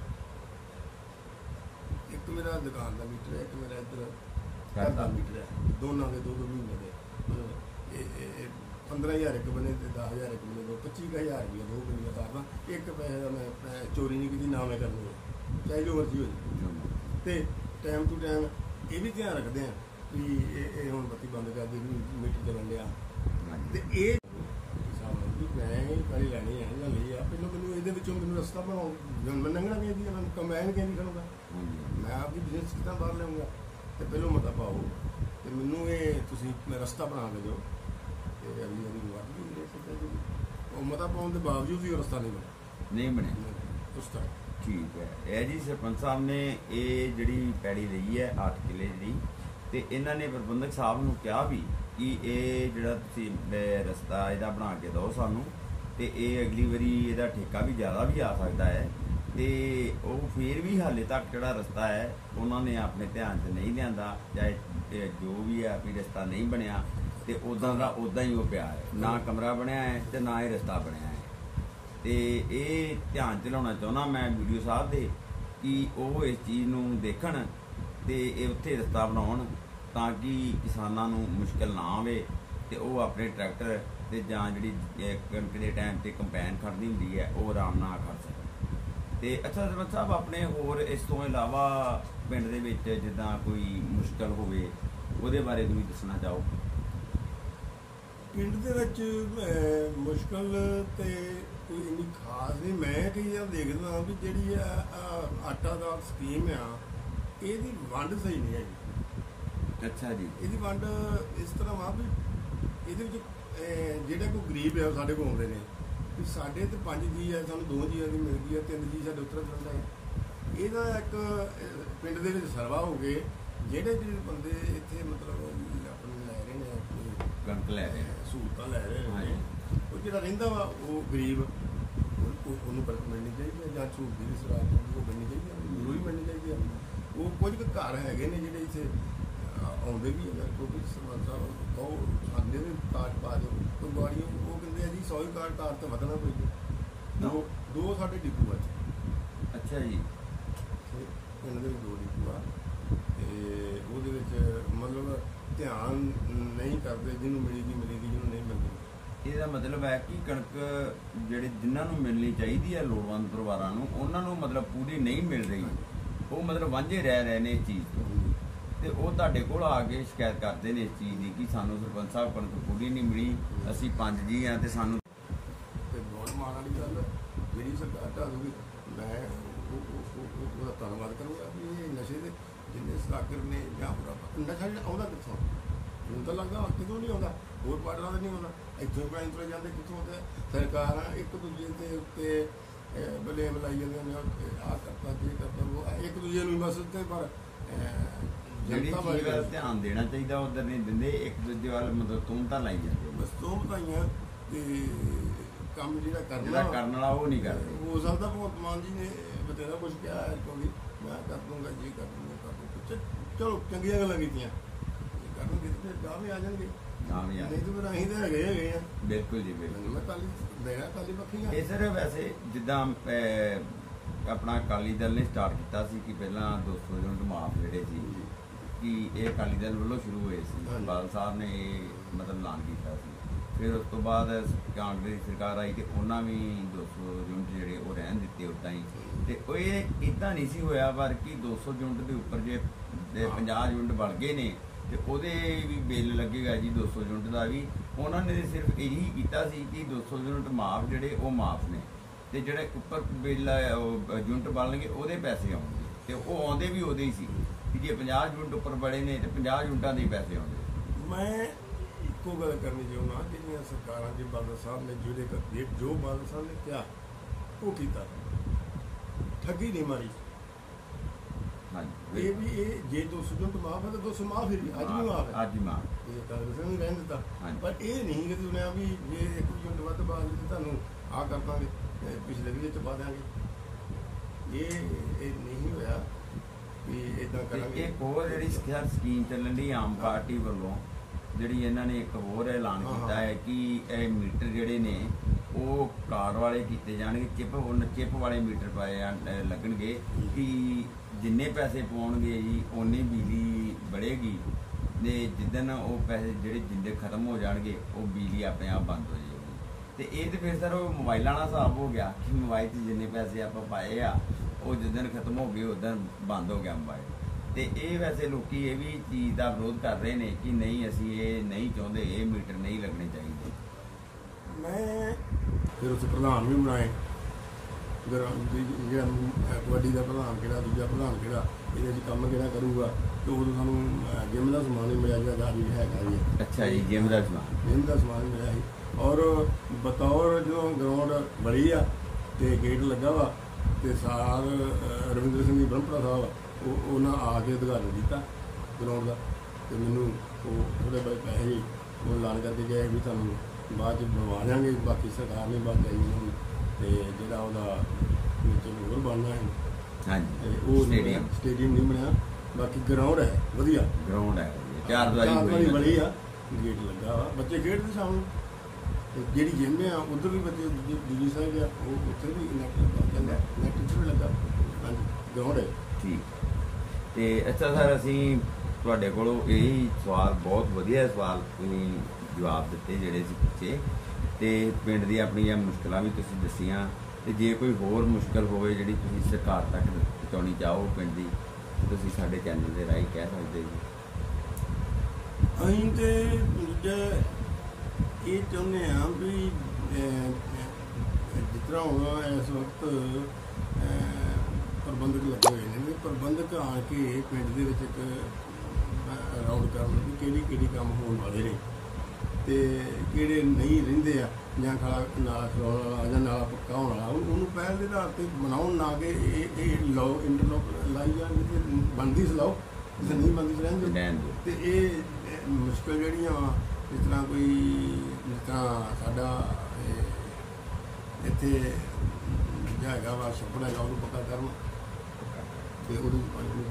ਇੱਕ ਮੇਰਾ ਦੁਕਾਨ ਦਾ ਮੀਟਰ ਹੈ, ਇੱਕ ਮੇਰਾ ਇੱਧਰ ਘਰ ਦਾ ਮੀਟਰ ਹੈ, ਦੋਨਾਂ ਦੇ ਦੋ ਦੋ ਮਹੀਨੇ ਦੇ ਮਤਲਬ ਇਹ ਇਹ ਪੰਦਰਾਂ ਹਜ਼ਾਰ ਇੱਕ ਬਣੇ ਤੇ ਦਸ ਹਜ਼ਾਰ ਇੱਕ ਬਣੇ, ਦੋ ਪੱਚੀ ਕੁ ਹਜ਼ਾਰ ਰੁਪਈਆ ਦੋ ਮਹੀਨੇ ਤਾਰਦਾ। ਇੱਕ ਪੈਸੇ ਦਾ ਮੈਂ ਮੈਂ ਚੋਰੀ ਨਹੀਂ ਕੀਤੀ, ਨਾ ਮੈਂ ਕਰਨੀ ਹੈ, ਚਾਹੇ ਜੋ ਮਰਜ਼ੀ ਹੋ ਜਾਵੇ। ਤੇ ਟਾਈਮ ਟੂ ਟਾਈਮ ਇਹ ਵੀ ਧਿਆਨ ਰੱਖਦੇ ਹਾਂ ਵੀ ਇਹ ਇਹ ਹੁਣ ਬੱਤੀ ਬੰਦ ਕਰ ਦੇ ਵੀ ਮੀਟਰ ਚੱਲਣ ਡਿਆ ਹਾਂਜੀ ਤੇ ਇਹ ਹਿਸਾਬ ਨਾਲ ਵੀ ਮੈਂ ਇਹ ਕਾਲੀ ਲੈਣੀ ਹੈ ਜਾਂ ਲਈ ਆ ਪਹਿਲਾਂ ਮੈਨੂੰ ਇਹਦੇ ਵਿੱਚੋਂ ਮੈਨੂੰ ਰਸਤਾ ਬਣਾਉ ਮੈਂ ਲੰਘਣਾ ਕਹਿੰਦੀ ਹੈ ਮੈਨੂੰ ਕੰਬਾਈਨ ਕਹਿੰਦੀ ਕਰੂੰਗਾ ਹਾਂਜੀ ਮੈਂ ਆਪਦੀ ਬਿਜ਼ਨਸ ਕਿੱਦਾਂ ਬਾਹਰ ਲਿਆਉਂਗਾ ਤੇ ਪਹਿਲਾਂ ਮਤਾ ਪਾਓ ਤੇ ਮੈਨੂੰ ਇਹ ਤੁਸੀਂ ਮੈਂ ਰਸਤਾ ਬਣਾ ਕੇ ਦਿਓ ਤੇ ਅਗਲੀ ਵਾਰੀ ਵਾਰ ਵੀ ਲੈ ਸਕਦਾ ਜੀ ਉਹ ਮਤਾ ਪਾਉਣ ਦੇ ਬਾਵਜੂਦ ਵੀ ਉਹ ਰਸਤਾ ਨਹੀਂ ਬਣਿਆ ਨਹੀਂ ਬਣਿਆ ਉਸ ਤਰ੍ਹਾਂ ਠੀਕ ਹੈ ਇਹ ਜੀ ਸਰਪੰਚ ਸਾਹਿਬ ਨੇ ਇਹ ਜਿਹੜੀ ਪੈੜੀ ਲਈ ਹੈ ਅੱਠ ਕਿੱਲੇ ਜਿਹੜੀ ਤੇ ਇਹਨਾਂ ਨੇ ਪ੍ਰਬੰਧਕ ਸਾਹਿਬ ਨੂੰ ਕਿਹਾ ਵੀ ਕਿ ਇਹ ਜਿਹੜਾ ਤੁਸੀਂ ਅਹ, ਰਸਤਾ ਇਹਦਾ ਬਣਾ ਕੇ ਦਿਓ ਸਾਨੂੰ ਤੇ ਇਹ ਅਗਲੀ ਵਾਰੀ ਇਹਦਾ ਠੇਕਾ ਵੀ ਜ਼ਿਆਦਾ ਵੀ ਆ ਸਕਦਾ ਹੈ ਤੇ ਉਹ ਫਿਰ ਵੀ ਹਾਲੇ ਤੱਕ ਜਿਹੜਾ ਰਸਤਾ ਹੈ ਉਹਨਾਂ ਨੇ ਆਪਣੇ ਧਿਆਨ 'ਚ ਨਹੀਂ ਲਿਆਂਦਾ ਚਾਹੇ ਇਹ ਜੋ ਵੀ ਹੈ ਵੀ ਰਸਤਾ ਨਹੀਂ ਬਣਿਆ ਤੇ ਉਦਾਂ ਦਾ ਉਦਾਂ ਹੀ ਉਹ ਪਿਆ ਹੈ ਨਾ ਕਮਰਾ ਬਣਿਆ ਹੈ ਤੇ ਨਾ ਹੀ ਰਸਤਾ ਬਣਿਆ ਹੈ ਤੇ ਇਹ ਧਿਆਨ 'ਚ ਲਾਉਣਾ ਚਾਹੁੰਦਾ ਮੈਂ ਵੀਡੀਓ ਸਾਹਿਬ ਦੇ ਕਿ ਉਹ ਇਸ ਚੀਜ਼ ਨੂੰ ਦੇਖਣ ਤੇ ਇਹ ਉੱਥੇ ਰਸਤਾ ਬਣਾਉਣ ਤਾਂ ਕਿ ਕਿਸਾਨਾਂ ਨੂੰ ਮੁਸ਼ਕਲ ਨਾ ਆਵੇ ਤੇ ਉਹ ਆਪਣੇ ਟਰੈਕਟਰ ਤੇ ਜਾਂ ਜਿਹੜੀ ਇਹ ਕਣਕ ਦੇ ਟਾਈਮ ਤੇ ਕੰਪੈਨ ਖੜਨੀ ਹੁੰਦੀ ਹੈ ਉਹ ਆਰਾਮ ਨਾਲ ਖੜ ਸਕਣ ਤੇ ਅੱਛਾ ਸਰਪੰਚ ਸਾਹਿਬ ਆਪਣੇ ਹੋਰ ਇਸ ਤੋਂ ਇਲਾਵਾ ਪਿੰਡ ਦੇ ਵਿੱਚ ਜਿੱਦਾਂ ਕੋਈ ਮੁਸ਼ਕਲ ਹੋਵੇ ਉਹਦੇ ਬਾਰੇ ਤੁਸੀਂ ਦੱਸਣਾ ਚਾਹੋ ਪਿੰਡ ਦੇ ਵਿੱਚ ਅਹ, ਮੁਸ਼ਕਲ ਤੇ ਕੋਈ ਇੰਨੀ ਖਾਸ ਨਹੀਂ ਮੈਂ ਕਈ ਵਾਰ ਦੇਖਦਾ ਵੀ ਜਿਹੜੀ ਆ ਆ ਆਟਾ ਦਾਲ ਸਕੀਮ ਆ ਇਹਦੀ ਵੰਡ ਸਹੀ ਨਹੀਂ ਹੈਗੀ ਅੱਛਾ ਜੀ ਇਹਦੀ ਵੰਡ ਇਸ ਤਰ੍ਹਾਂ ਵਾ ਵੀ ਇਹਦੇ ਵਿੱਚ ਅਹ, ਜਿਹੜਾ ਕੋਈ ਗਰੀਬ ਹੈ ਸਾਡੇ ਕੋਲ ਆਉਂਦੇ ਨੇ ਵੀ ਸਾਡੇ ਤੇ ਪੰਜ ਜੀ ਆ ਸਾਨੂੰ ਦੋ ਜੀਆਂ ਦੀ ਮਿਲਦੀ ਆ ਤਿੰਨ ਜੀ ਸਾਡੇ ਉੱਤਰ ਜਾਂਦਾ ਹੈ ਇਹਦਾ ਇੱਕ ਅਹ, ਪਿੰਡ ਦੇ ਵਿੱਚ ਸਰਵਾ ਹੋ ਗਏ ਜਿਹੜੇ ਜਿਹੜੇ ਬੰਦੇ ਇੱਥੇ ਮਤਲਬ ਆਪਣੇ ਲੈ ਰਹੇ ਨੇ ਆਪਣੀ ਕਣਕ ਲੈ ਰਹੇ ਹਾਂ। ਸਹੂਲਤਾਂ ਲੈ ਰਹੇ ਨੇ ਹਾਂਜੀ। ਉਹ ਜਿਹੜਾ ਰਹਿੰਦਾ ਵਾ ਉਹ ਗਰੀਬ ਉਹ- ਉਹ- ਉਹਨੂੰ ਬਰਕ ਮਿਲਣੀ ਚਾਹੀਦੀ ਹੈ ਜਾਂ ਝੂਠ ਦੀ ਸਰਾਬ ਉਹ ਮਿਲਣੀ ਚਾਹੀਦੀ ਹੈ ਜ਼ਰੂਰ ਹੀ ਮਿਲਣੀ ਚਾਹੀਦੀ ਹੈ ਉਹ ਕੁਝ ਕੁ ਘਰ ਹੈਗੇ ਨੇ ਜਿਹੜੇ ਇੱਥੇ ਅਹ, ਆਉਂਦੇ ਵੀ ਹੈ ਕੋਈ ਸਰਪੰਚ ਸਾਹਿਬ ਉਹ ਆਉਂਦੇ ਨੇ ਕਾਰਡ ਪਾ ਦਿਓ ਕੋਈ ਗਾੜੀ ਉਹ ਕਹਿੰਦੇ ਆ ਜੀ ਸੌ ਹੀ ਕਾਰਡ ਤਾਰ ਤੇ ਵਧਣਾ ਪਈ ਦੋ ਦੋ ਸਾਡੇ ਡਿਪੂ ਆ ਅੱਛਾ ਜੀ ਤੇ ਇਹਨਾਂ ਦੇ ਵੀ ਦੋ ਡਿਪੂ ਆ ਤੇ ਉਹਦੇ ਵਿੱਚ ਮਤਲਬ ਧਿਆਨ ਨਹੀਂ ਕਰਦੇ ਜਿਹਨੂੰ ਮਿਲੇਗੀ ਮਿਲੇਗੀ ਜਿਹਨੂੰ ਨਹੀਂ ਮਿਲਦੀ ਇਹਦਾ ਮਤਲਬ ਹੈ ਕਿ ਕਣਕ ਜਿਹੜੇ ਜਿਨ੍ਹਾਂ ਨੂੰ ਮਿਲਣੀ ਚਾਹੀਦੀ ਹੈ ਲੋੜਵੰਦ ਪਰਿਵਾਰਾਂ ਨੂੰ ਉਹਨਾਂ ਨੂੰ ਮਤਲਬ ਪੂਰੀ ਨਹੀਂ ਮਿਲ ਰਹੀ ਉਹ ਮਤਲਬ ਵਾਂਝੇ ਰਹਿ ਰਹੇ ਨੇ ਇਸ ਚੀਜ਼ ਤੋਂ ਤੇ ਉਹ ਤੁਹਾਡੇ ਕੋਲ ਆ ਕੇ ਸ਼ਿਕਾਇਤ ਕਰਦੇ ਨੇ ਇਸ ਚੀਜ਼ ਦੀ ਕਿ ਸਾਨੂੰ ਸਰਪੰਚ ਸਾਹਿਬ ਕਣਕ ਪੂਰੀ ਨਹੀਂ ਮਿਲੀ ਅਸੀਂ ਪੰਜ ਜੀ ਆ ਤੇ ਸਾਨੂੰ ਤੇ ਬਹੁਤ ਮਾਣ ਵਾਲੀ ਗੱਲ ਜਿਹੜੀ ਸਰਕਾਰ ਢਾਲੂਗੀ ਮੈਂ ਉਹ- ਉਹ- ਉਹ- ਉਹ- ਉਹਦਾ ਧੰਨਵਾਦ ਕਰੂੰਗਾ ਵੀ ਇਹ ਨਸ਼ੇ ਦੇ ਜਿੰਨੇ ਸਲਾਕਰ ਨੇ ਜਾਂ ਪੂਰਾ ਨਸ਼ਾ ਜਿਹੜਾ ਆਉਂਦਾ ਕਿੱਥੋਂ ਮੈਨੂੰ ਤਾਂ ਲੱਗਦਾ ਕਿਦੋਂ ਨਹੀਂ ਆਉਂਦਾ ਹੋਰ ਪਾਰਟਰਾਂ ਦਾ ਨਹੀਂ ਆਉਂਦਾ ਇੱਥੋਂ ਹੀ ਪੈਸੇ ਤੁਰੇ ਜਾਂਦੇ ਕਿੱਥੋਂ ਆਉਂਦੇ ਸਰਕਾਰਾਂ ਇੱਕ ਦੂਜੇ ਦੇ ਉੱਤੇ ਬਲੇਮ ਲਾਈ ਜਾਂਦੀਆਂ ਨੇ ਆਹ ਕਰਤਾ ਜੇ ਕਰਤਾ ਉਹ ਇੱਕ ਦੂਜੇ ਨੂੰ ਬਸ ਉੱਤੇ ਪਰ ਅਹ, ਜਿਹੜੀ ਜਨਤਾ ਚੀਜ਼ ਵੱਲ ਬਾਰੇ ਧਿਆਨ ਦੇਣਾ ਚਾਹੀਦਾ ਉਧਰ ਨਹੀਂ ਦਿੰਦੇ ਇੱਕ ਦੂਜੇ ਵੱਲ ਮਤਲਬ ਤੂੰ ਤਾਂ ਲਾਈ ਜਾਂਦੇ ਬਸ ਤੋਂ ਬਤਾਈਆਂ ਤੇ ਕੰਮ ਜਿਹੜਾ ਜਿਹੜਾ ਕਰਨਾ ਕਰਨ ਵਾਲਾ ਉਹ ਨਹੀਂ ਕਰਦੇ ਹੋ ਸਕਦਾ ਭਗਵੰਤ ਮਾਨ ਜੀ ਨੇ ਬਤੇਰਾ ਕੁਝ ਕਿਹਾ ਹੈ ਕਿਉਂਕਿ ਮੈਂ ਕਰ ਦੂੰਗਾ ਜੀ ਕਰ ਦੂੰਗਾ ਕਰ ਦੂੰਗਾ ਚ- ਚਲੋ ਚੰਗੀਆਂ ਗੱਲਾਂ ਕੀਤੀਆਂ ਇਹ ਕਰਨਗੇ ਤੇ ਫਿਰ ਗਾਹ ਵੀ ਆ ਜਾਣਗੇ ਨਾ ਵੀ ਆ ਨਹੀਂ ਤਾਂ ਫਿਰ ਅਸੀਂ ਤਾਂ ਹੈਗੇ ਹੈਗੇ ਆ ਬਿਲਕੁਲ ਜੀ ਬਿਲਕੁਲ ਮੈਂ ਕਾਲੀ ਦੇਣਾ ਕਾਲੀ ਪੱਖੀ ਆ ਇਹ ਸਰ ਵੈਸੇ ਜਿੱਦਾਂ ਅਹ, ਆਪਣਾ ਅਕਾਲੀ ਦਲ ਨੇ ਸਟਾਰਟ ਕੀਤਾ ਸੀ ਕਿ ਪਹਿਲਾਂ ਦੋ ਸੌ ਯੂਨਿਟ ਮਾਫ ਜਿਹੜੇ ਸੀ ਕਿ ਇਹ ਅਕਾਲੀ ਦਲ ਵੱਲੋਂ ਸ਼ੁਰੂ ਹੋਏ ਸੀ ਹਾਂਜੀ। ਬਾਦਲ ਸਾਹਿਬ ਨੇ ਇਹ ਮਤਲਬ ਐਲਾਨ ਕੀਤਾ ਸੀ ਫਿਰ ਉਸ ਤੋਂ ਬਾਅਦ ਕਾਂਗਰਸ ਦੀ ਸਰਕਾਰ ਆਈ ਤੇ ਉਹਨਾਂ ਵੀ ਦੋ ਸੌ ਯੂਨਿਟ ਜਿਹੜੇ ਉਹ ਰਹਿਣ ਦਿੱਤੇ ਉੱਦਾਂ ਹੀ ਤੇ ਉਹ ਇਹ ਇਦਾਂ ਨਹੀਂ ਸੀ ਹੋਇਆ ਪਰ ਕਿ ਦੋ ਸੌ ਯੂਨਿਟ ਦੇ ਉੱਪਰ ਜੇ ਜੇ ਪੰਜਾਹ ਯੂਨਿਟ ਬਣ ਗਏ ਨੇ ਤੇ ਉਹਦੇ ਵੀ ਬਿੱਲ ਲੱਗੇਗਾ ਜੀ ਦੋ ਸੌ ਯੂਨਿਟ ਦਾ ਵੀ ਉਹਨਾਂ ਨੇ ਸਿਰਫ ਇਹੀ ਕੀਤਾ ਸੀ ਕਿ ਦੋ ਸੌ ਯੂਨਿਟ ਮਾਫ ਜਿਹੜੇ ਉਹ ਮਾਫ ਨੇ ਤੇ ਜਿਹੜੇ ਉੱਪਰ ਬਿੱਲ ਯੂਨਿਟ ਬਣਨਗੇ ਉਹਦੇ ਪੈਸੇ ਆਉਣਗੇ ਤੇ ਉਹ ਆਉਂਦੇ ਵੀ ਉਹਦੇ ਹੀ ਸੀ ਕਿ ਜੇ ਪੰਜਾਹ ਯੂਨਿਟ ਉੱਪਰ ਬੜੇ ਨੇ ਤੇ ਪੰਜਾਹ ਯੂਨਿਟਾਂ ਦੇ ਹੀ ਪੈਸੇ ਆਉਂਦੇ ਮੈਂ ਇੱਕੋ ਗੱਲ ਕਰਨੀ ਚਾਹੁੰਦਾ ਜਿਹੜੀਆਂ ਸਰਕਾਰਾਂ ਦੇ ਬਾਦਲ ਸਾਹਿਬ ਨੇ ਜਿਹੜੇ ਕਰਦੇ ਜੋ ਬਾਦਲ ਸਾਹਿਬ ਨੇ ਕਿਹਾ ਉਹ ਕੀਤਾ ਠੱਗੀ ਨਹੀਂ ਮਾਰੀ ਹਾਂਜੀ ਇਹ ਵੀ ਇਹ ਜੇ ਦੋ ਸੌ ਯੂਨਿਟ ਮਾਫ ਹੈ ਤਾਂ ਦੋ ਸੌ ਮਾਫ ਹੀ ਅੱਜ ਵੀ ਮਾਫ ਹੈ ਅੱਜ ਹੀ ਮਾਫ ਇਹ ਕਾਂਗਰਸ ਨੇ ਰਹਿਣ ਦਿੱਤਾ ਹਾਂਜੀ। ਪਰ ਇਹ ਨਹੀਂ ਕਿ ਸੁਣਿਆ ਵੀ ਜੇ ਇੱਕ ਯੂਨਿਟ ਵੱਧ ਬਾਅਦ ਵਿੱਚ ਤੁਹਾਨੂੰ ਆ ਕਰ ਦਾਂਗੇ ਤੇ ਪਿਛਲੇ ਵੀ ਚ ਪਾ ਦਾਂਗੇ ਇਹ ਇਹ ਨਹੀਂ ਹੋਇਆ ਵੀ ਇਦਾਂ ਤੇ ਕਰਾਂਗੇ ਇੱਕ ਹੋਰ ਜਿਹੜੀ ਸਿੱਖਿਆ ਸਕੀਮ ਚੱਲਣ ਦੀ ਆਮ ਪਾਰਟੀ ਵੱਲੋਂ ਜਿਹੜੀ ਇਹਨਾਂ ਨੇ ਇੱਕ ਹੋਰ ਐਲਾਨ ਹਾਂ, ਕੀਤਾ ਹਾਂ। ਹੈ ਕਿ ਇਹ ਮੀਟਰ ਜਿਹੜੇ ਨੇ ਉਹ ਕਾਰ ਵਾਲੇ ਕੀਤੇ ਜਾਣਗੇ ਚਿਪ ਉਹਨਾਂ ਚਿਪ ਵਾਲੇ ਮੀਟਰ ਪਾਏ ਆ- ਅਹ ਲੱਗਣਗੇ ਕਿ ਜਿੰਨੇ ਪੈਸੇ ਪਾਉਣਗੇ ਜੀ ਓਨੀ ਬਿਜਲੀ ਬੜੇਗੀ ਤੇ ਜਿੱਦਣ ਉਹ ਪੈਸੇ ਜਿਹੜੇ ਜਿੰਦੇ ਖਤਮ ਹੋ ਜਾਣਗੇ ਉਹ ਬਿਜਲੀ ਆਪਣੇ ਆਪ ਬੰਦ ਹੋ ਜਾਏਗੀ ਤੇ ਇਹ ਤੇ ਫਿਰ ਸਰ ਉਹ ਮੋਬਾਈਲਾਂ ਵਾਲਾ ਹਿਸਾਬ ਹੋ ਗਿਆ ਕਿ ਮੋਬਾਈਲ 'ਚ ਜਿੰਨੇ ਪੈਸੇ ਆਪਾਂ ਪਾਏ ਆ ਉਹ ਜਿੱਦਣ ਖਤਮ ਹੋ ਗਏ ਉਦੋਂ ਬੰਦ ਹੋ ਗਿਆ ਮੋਬਾਈਲ ਤੇ ਇਹ ਵੈਸੇ ਲੋਕੀ ਇਹ ਵੀ ਚੀਜ਼ ਦਾ ਵਿਰੋਧ ਕਰ ਰਹੇ ਨੇ ਕਿ ਨਹੀਂ ਅਸੀਂ ਇਹ ਨਹੀਂ ਚਾਹੁੰਦੇ, ਇਹ ਮੀਟਰ ਨਹੀਂ ਲੱਗਣੇ ਚਾਹੀਦੇ। ਮੈਂ ਫਿਰ ਉਸ ਪ੍ਰਧਾਨ ਵੀ ਬਣਾਏ, ਜਿਹੜਾ ਕਬੱਡੀ ਦਾ ਪ੍ਰਧਾਨ ਕਿਹੜਾ, ਦੂਜਾ ਪ੍ਰਧਾਨ ਕਿਹੜਾ, ਇਹਦੇ 'ਚ ਕੰਮ ਕਿਹੜਾ ਕਰੂਗਾ। ਤੇ ਉਦੋਂ ਸਾਨੂੰ ਜਿੰਮ ਦਾ ਸਮਾਨ ਹੀ ਮਿਲਿਆ ਜਿਹੜਾ ਵੀ ਹੈਗਾ ਜੀ। ਅੱਛਾ ਜੀ, ਜਿੰਮ ਦਾ ਸਮਾਨ ਜਿੰਮ ਦਾ ਸਮਾਨ ਮਿਲਿਆ ਸੀ। ਔਰ ਬਤੌਰ ਜਦੋਂ ਗਰਾਊਂਡ ਬਣੀ ਆ ਤੇ ਗੇਟ ਲੱਗਾ ਵਾ ਤੇ ਸਾਰ ਰਵਿੰਦਰ ਸਿੰਘ ਜੀ ਬ੍ਰਹਮਪੁਰਾ ਸਾਹਿਬ ਉਹ ਉਹਨਾਂ ਆ ਕੇ ਉਦਘਾਟਨ ਕੀਤਾ ਗਰਾਊਂਡ ਦਾ। ਤੇ ਮੈਨੂੰ ਉਹ ਥੋੜ੍ਹੇ ਬਹੁਤ ਪੈਸੇ ਉਹ ਐਲਾਨ ਕਰਕੇ ਗਏ ਵੀ ਤੁਹਾਨੂੰ ਬਾਅਦ 'ਚ ਬਣਵਾ ਦਿਆਂਗੇ, ਬਾਕੀ ਸਰਕਾਰ ਨੇ ਬਾਅਦ ਚਾਹੀਦੀ ਉਹਨੂੰ ਤੇ ਜਿਹੜਾ ਉਹਦਾ ਵਿੱਚ ਹੋਰ ਬਣਨਾ ਹੈ। ਹਾਂਜੀ, ਉਹ ਸਟੇਡੀਅਮ ਸਟੇਡੀਅਮ ਨਹੀਂ ਬਣਿਆ, ਬਾਕੀ ਗਰਾਊਂਡ ਹੈ ਵਧੀਆ, ਗਰਾਊਂਡ ਹੈ ਚਾਰ ਦੀਵਾਰੀ ਬਣੀ ਆ, ਗੇਟ ਲੱਗਾ ਵਾ, ਬੱਚੇ ਖੇਡਦੇ ਸਾਹਮਣੇ। ਤੇ ਜਿਹੜੀ ਜਿੰਮ ਆ ਉਧਰ ਵੀ ਬੱਚੇ ਦੂਜੀ ਸਾਈਡ ਆ ਉਹ ਉੱਥੇ ਵੀ ਨੈਟ ਲੱਗਾ ਜਾਂਦਾ, ਨੈਟ ਉੱਥੇ ਵੀ ਲੱਗਾ। ਹਾਂਜੀ, ਗਰਾਊਂਡ ਹੈ। ਠੀਕ। ਤੇ ਅੱਛਾ ਸਰ, ਅਸੀਂ ਤੁਹਾਡੇ ਕੋਲੋਂ ਇਹ ਸਵਾਲ, ਬਹੁਤ ਵਧੀਆ ਸਵਾਲ ਤੁਸੀਂ ਜਵਾਬ ਦਿੱਤੇ ਜਿਹੜੇ ਸੀ ਪੁੱਛੇ, ਤੇ ਪਿੰਡ ਦੀਆਂ ਆਪਣੀਆਂ ਮੁਸ਼ਕਲਾਂ ਵੀ ਤੁਸੀਂ ਦੱਸੀਆਂ। ਤੇ ਜੇ ਕੋਈ ਹੋਰ ਮੁਸ਼ਕਲ ਹੋਵੇ ਜਿਹੜੀ ਤੁਸੀਂ ਸਰਕਾਰ ਤੱਕ ਪਹੁੰਚਾਉਣੀ ਚਾਹੋ ਪਿੰਡ ਦੀ, ਤੁਸੀਂ ਸਾਡੇ ਚੈਨਲ ਦੇ ਰਾਹੀਂ ਕਹਿ ਸਕਦੇ ਜੀ। ਅਸੀਂ ਤੇ ਦੂਜਾ ਇਹ ਚਾਹੁੰਦੇ ਹਾਂ ਵੀ ਜਿਸ ਤਰ੍ਹਾਂ ਹੁਣ ਇਸ ਵਕਤ ਪ੍ਰਬੰਧਕ ਲੱਗੇ ਹੋਏ ਨੇ, ਪ੍ਰਬੰਧਕ ਆ ਕੇ ਪਿੰਡ ਦੇ ਵਿੱਚ ਇੱਕ ਰਾਉਂਡ ਕਰਨ ਵੀ ਕਿਹੜੀ ਕਿਹੜੀ ਕੰਮ ਹੋਣ ਵਾਲੇ ਨੇ ਤੇ ਕਿਹੜੇ ਨਹੀਂ ਰਹਿੰਦੇ ਆ, ਜਾਂ ਖਾਲਾ ਨਾਲਾ ਖਲਾਉਣ ਵਾਲਾ ਜਾਂ ਨਾਲਾ ਪੱਕਾ ਹੋਣ ਵਾਲਾ, ਉਹਨੂੰ ਪਹਿਲ ਦੇ ਆਧਾਰ 'ਤੇ ਬਣਾਉਣ, ਨਾ ਕਿ ਇਹ ਇਹ ਲਾਓ ਇੰਟਰਲੋਕ ਲਾਈ ਜਾਣ, ਜੇ ਬਣਦੀ ਸਲਾਓ ਜੇ ਨਹੀਂ ਬਣਦੀ ਰਹਿਣ ਦਿਓ। ਤੇ ਇਹ ਮੁਸ਼ਕਿਲ ਜਿਹੜੀਆਂ ਵਾ, ਜਿਸ ਤਰ੍ਹਾਂ ਕੋਈ ਜਿਸ ਤਰ੍ਹਾਂ ਸਾਡਾ ਇੱਥੇ ਜਿਹੜਾ ਹੈਗਾ ਵਾ ਛੱਪੜ ਹੈਗਾ ਉਹਨੂੰ ਪੱਕਾ ਕਰਨ ਤੇ ਉਹਨੂੰ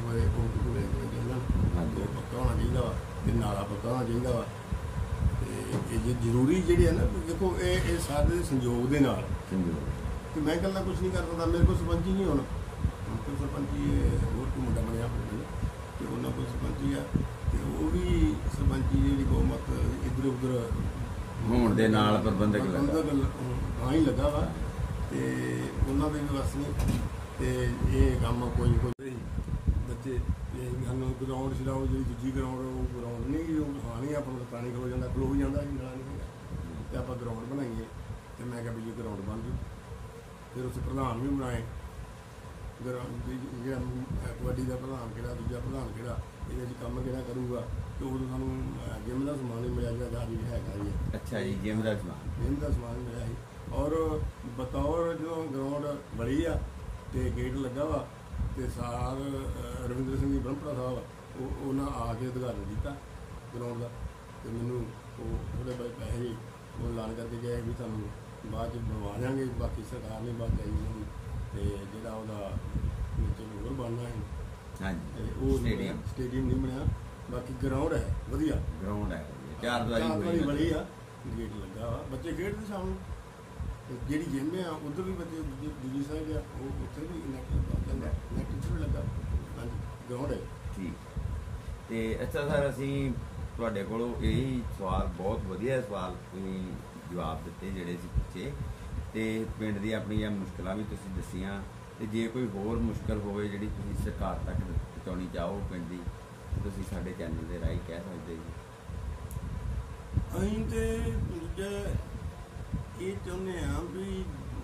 ਉਹ ਪੱਕਾ ਹੋਣਾ ਚਾਹੀਦਾ ਵਾ ਤੇ ਨਾਲਾ ਪੱਕਾ ਹੋਣਾ ਚਾਹੀਦਾ ਵਾ। ਤੇ ਇਹ ਜੇ ਜ਼ਰੂਰੀ ਜਿਹੜੀ ਹੈ ਨਾ, ਦੇਖੋ ਇਹ ਇਹ ਸਾਰੇ ਸੰਯੋਗ ਦੇ ਨਾਲ, ਤੇ ਮੈਂ ਇਕੱਲਾ ਕੁਛ ਨਹੀਂ ਕਰ ਸਕਦਾ, ਮੇਰੇ ਕੋਲ ਸਰਪੰਚ ਹੀ ਨਹੀਂ ਹੋਣਾ, ਕੋਈ ਸਰਪੰਚੀ ਹੋਰ ਕੋਈ ਮੁੰਡਾ ਬਣਿਆ ਆਪਣੇ ਤੇ ਉਹਨਾਂ ਕੋਲ ਸਰਪੰਚੀ ਆ, ਤੇ ਉਹ ਵੀ ਸਰਪੰਚੀ ਜਿਹੜੀ ਬਹੁਮਤ ਇੱਧਰ ਉੱਧਰ ਹੋਣ ਦੇ ਨਾਲ ਪ੍ਰਬੰਧਕ ਹਾਂ ਹੀ ਲੱਗਾ ਵਾ, ਤੇ ਉਹਨਾਂ ਦੇ ਵੀ ਵਸ ਨਹੀਂ। ਤੇ ਇਹ ਕੰਮ ਕੋਈ ਕੋਈ ਬੱਚੇ ਸਾਨੂੰ ਗਰਾਊਂਡ ਛਡਾਓ, ਜਿਹੜੀ ਦੂਜੀ ਗਰਾਊਂਡ ਉਹ ਗਰਾਊਂਡ ਨਹੀਂ, ਉਹ ਹਾਂ ਨਹੀਂ ਆਪਾਂ ਨੂੰ ਪਾਣੀ ਖਲੋ ਜਾਂਦਾ, ਖਲੋ ਵੀ ਜਾਂਦਾ ਨਾਲਾ ਨਹੀਂ ਹੈਗਾ, ਤੇ ਆਪਾਂ ਗਰਾਊਂਡ ਬਣਾਈਏ। ਤੇ ਮੈਂ ਕਿਹਾ ਵੀ ਇਹ ਗਰਾਊਂਡ ਬਣ ਜੂ। ਫਿਰ ਉਸ ਪ੍ਰਧਾਨ ਵੀ ਬਣਾਏ, ਗਰਾਊਂਡ ਜਿਹੜਾ ਕਬੱਡੀ ਦਾ ਪ੍ਰਧਾਨ ਕਿਹੜਾ, ਦੂਜਾ ਪ੍ਰਧਾਨ ਕਿਹੜਾ, ਇਹਦੇ 'ਚ ਕੰਮ ਕਿਹੜਾ ਕਰੂਗਾ। ਤੇ ਉਦੋਂ ਸਾਨੂੰ ਜਿੰਮ ਦਾ ਸਮਾਨ ਹੀ ਮਿਲਿਆ ਜਿਹੜਾ ਵੀ ਹੈਗਾ ਜੀ। ਅੱਛਾ ਜੀ, ਜਿੰਮ ਦਾ ਸਮਾਨ ਜਿੰਮ ਦਾ ਸਮਾਨ ਮਿਲਿਆ ਸੀ। ਔਰ ਬਤੌਰ ਜਦੋਂ ਗਰਾਊਂਡ ਬਣੀ ਆ ਤੇ ਗੇਟ ਲੱਗਾ ਵਾ ਤੇ ਸਾਰ ਰਵਿੰਦਰ ਸਿੰਘ ਜੀ ਬ੍ਰਹਮਪੁਰਾ ਸਾਹਿਬ ਉਹ ਉਹਨਾਂ ਆ ਕੇ ਉਦਘਾਟਨ ਕੀਤਾ ਗਰਾਊਂਡ ਦਾ। ਤੇ ਮੈਨੂੰ ਉਹ ਥੋੜ੍ਹੇ ਬਹੁਤ ਪੈਸੇ ਉਹ ਐਲਾਨ ਕਰਕੇ ਗਏ ਵੀ ਤੁਹਾਨੂੰ ਬਾਅਦ 'ਚ ਬਣਵਾ ਦਿਆਂਗੇ, ਬਾਕੀ ਸਰਕਾਰ ਨੇ ਬਾਅਦ ਚਾਹੀਦੀ ਉਹਨੂੰ ਤੇ ਜਿਹੜਾ ਉਹਦਾ ਵਿੱਚ ਹੋਰ ਬਣਨਾ ਹੈ। ਹਾਂਜੀ, ਉਹ ਸਟੇਡੀਅਮ ਸਟੇਡੀਅਮ ਨਹੀਂ ਬਣਿਆ, ਬਾਕੀ ਗਰਾਊਂਡ ਹੈ ਵਧੀਆ, ਗਰਾਊਂਡ ਹੈ ਚਾਰ ਦੀਵਾਰੀ ਬਣੀ ਆ, ਗੇਟ ਲੱਗਾ ਵਾ, ਬੱਚੇ ਖੇਡਦੇ ਸਾਹਮਣੇ। ਜਿਹੜੀ ਜਿੰਮ ਆ ਉਧਰ ਵੀ ਬੱਚੇ ਦੂਜੀ ਸਾਈਡ ਆ ਉਹ ਉੱਥੇ ਵੀ ਨੈਟ ਲੱਗਾ ਜਾਂਦਾ, ਨੈਟ ਉੱਥੇ ਵੀ ਲੱਗਾ। ਹਾਂਜੀ, ਗਰਾਊਂਡ ਹੈ। ਠੀਕ। ਤੇ ਅੱਛਾ ਸਰ, ਅਸੀਂ ਤੁਹਾਡੇ ਕੋਲੋਂ ਇਹ ਸਵਾਲ, ਬਹੁਤ ਵਧੀਆ ਸਵਾਲ ਤੁਸੀਂ ਜਵਾਬ ਦਿੱਤੇ ਜਿਹੜੇ ਸੀ ਪੁੱਛੇ, ਤੇ ਪਿੰਡ ਦੀਆਂ ਆਪਣੀਆਂ ਮੁਸ਼ਕਲਾਂ ਵੀ ਤੁਸੀਂ ਦੱਸੀਆਂ। ਤੇ ਜੇ ਕੋਈ ਹੋਰ ਮੁਸ਼ਕਲ ਹੋਵੇ ਜਿਹੜੀ ਤੁਸੀਂ ਸਰਕਾਰ ਤੱਕ ਪਹੁੰਚਾਉਣੀ ਚਾਹੋ ਪਿੰਡ ਦੀ, ਤੁਸੀਂ ਸਾਡੇ ਚੈਨਲ ਦੇ ਰਾਹੀਂ ਕਹਿ ਸਕਦੇ ਜੀ। ਅਸੀਂ ਤੇ ਦੂਜਾ ਇਹ ਚਾਹੁੰਦੇ ਹਾਂ ਵੀ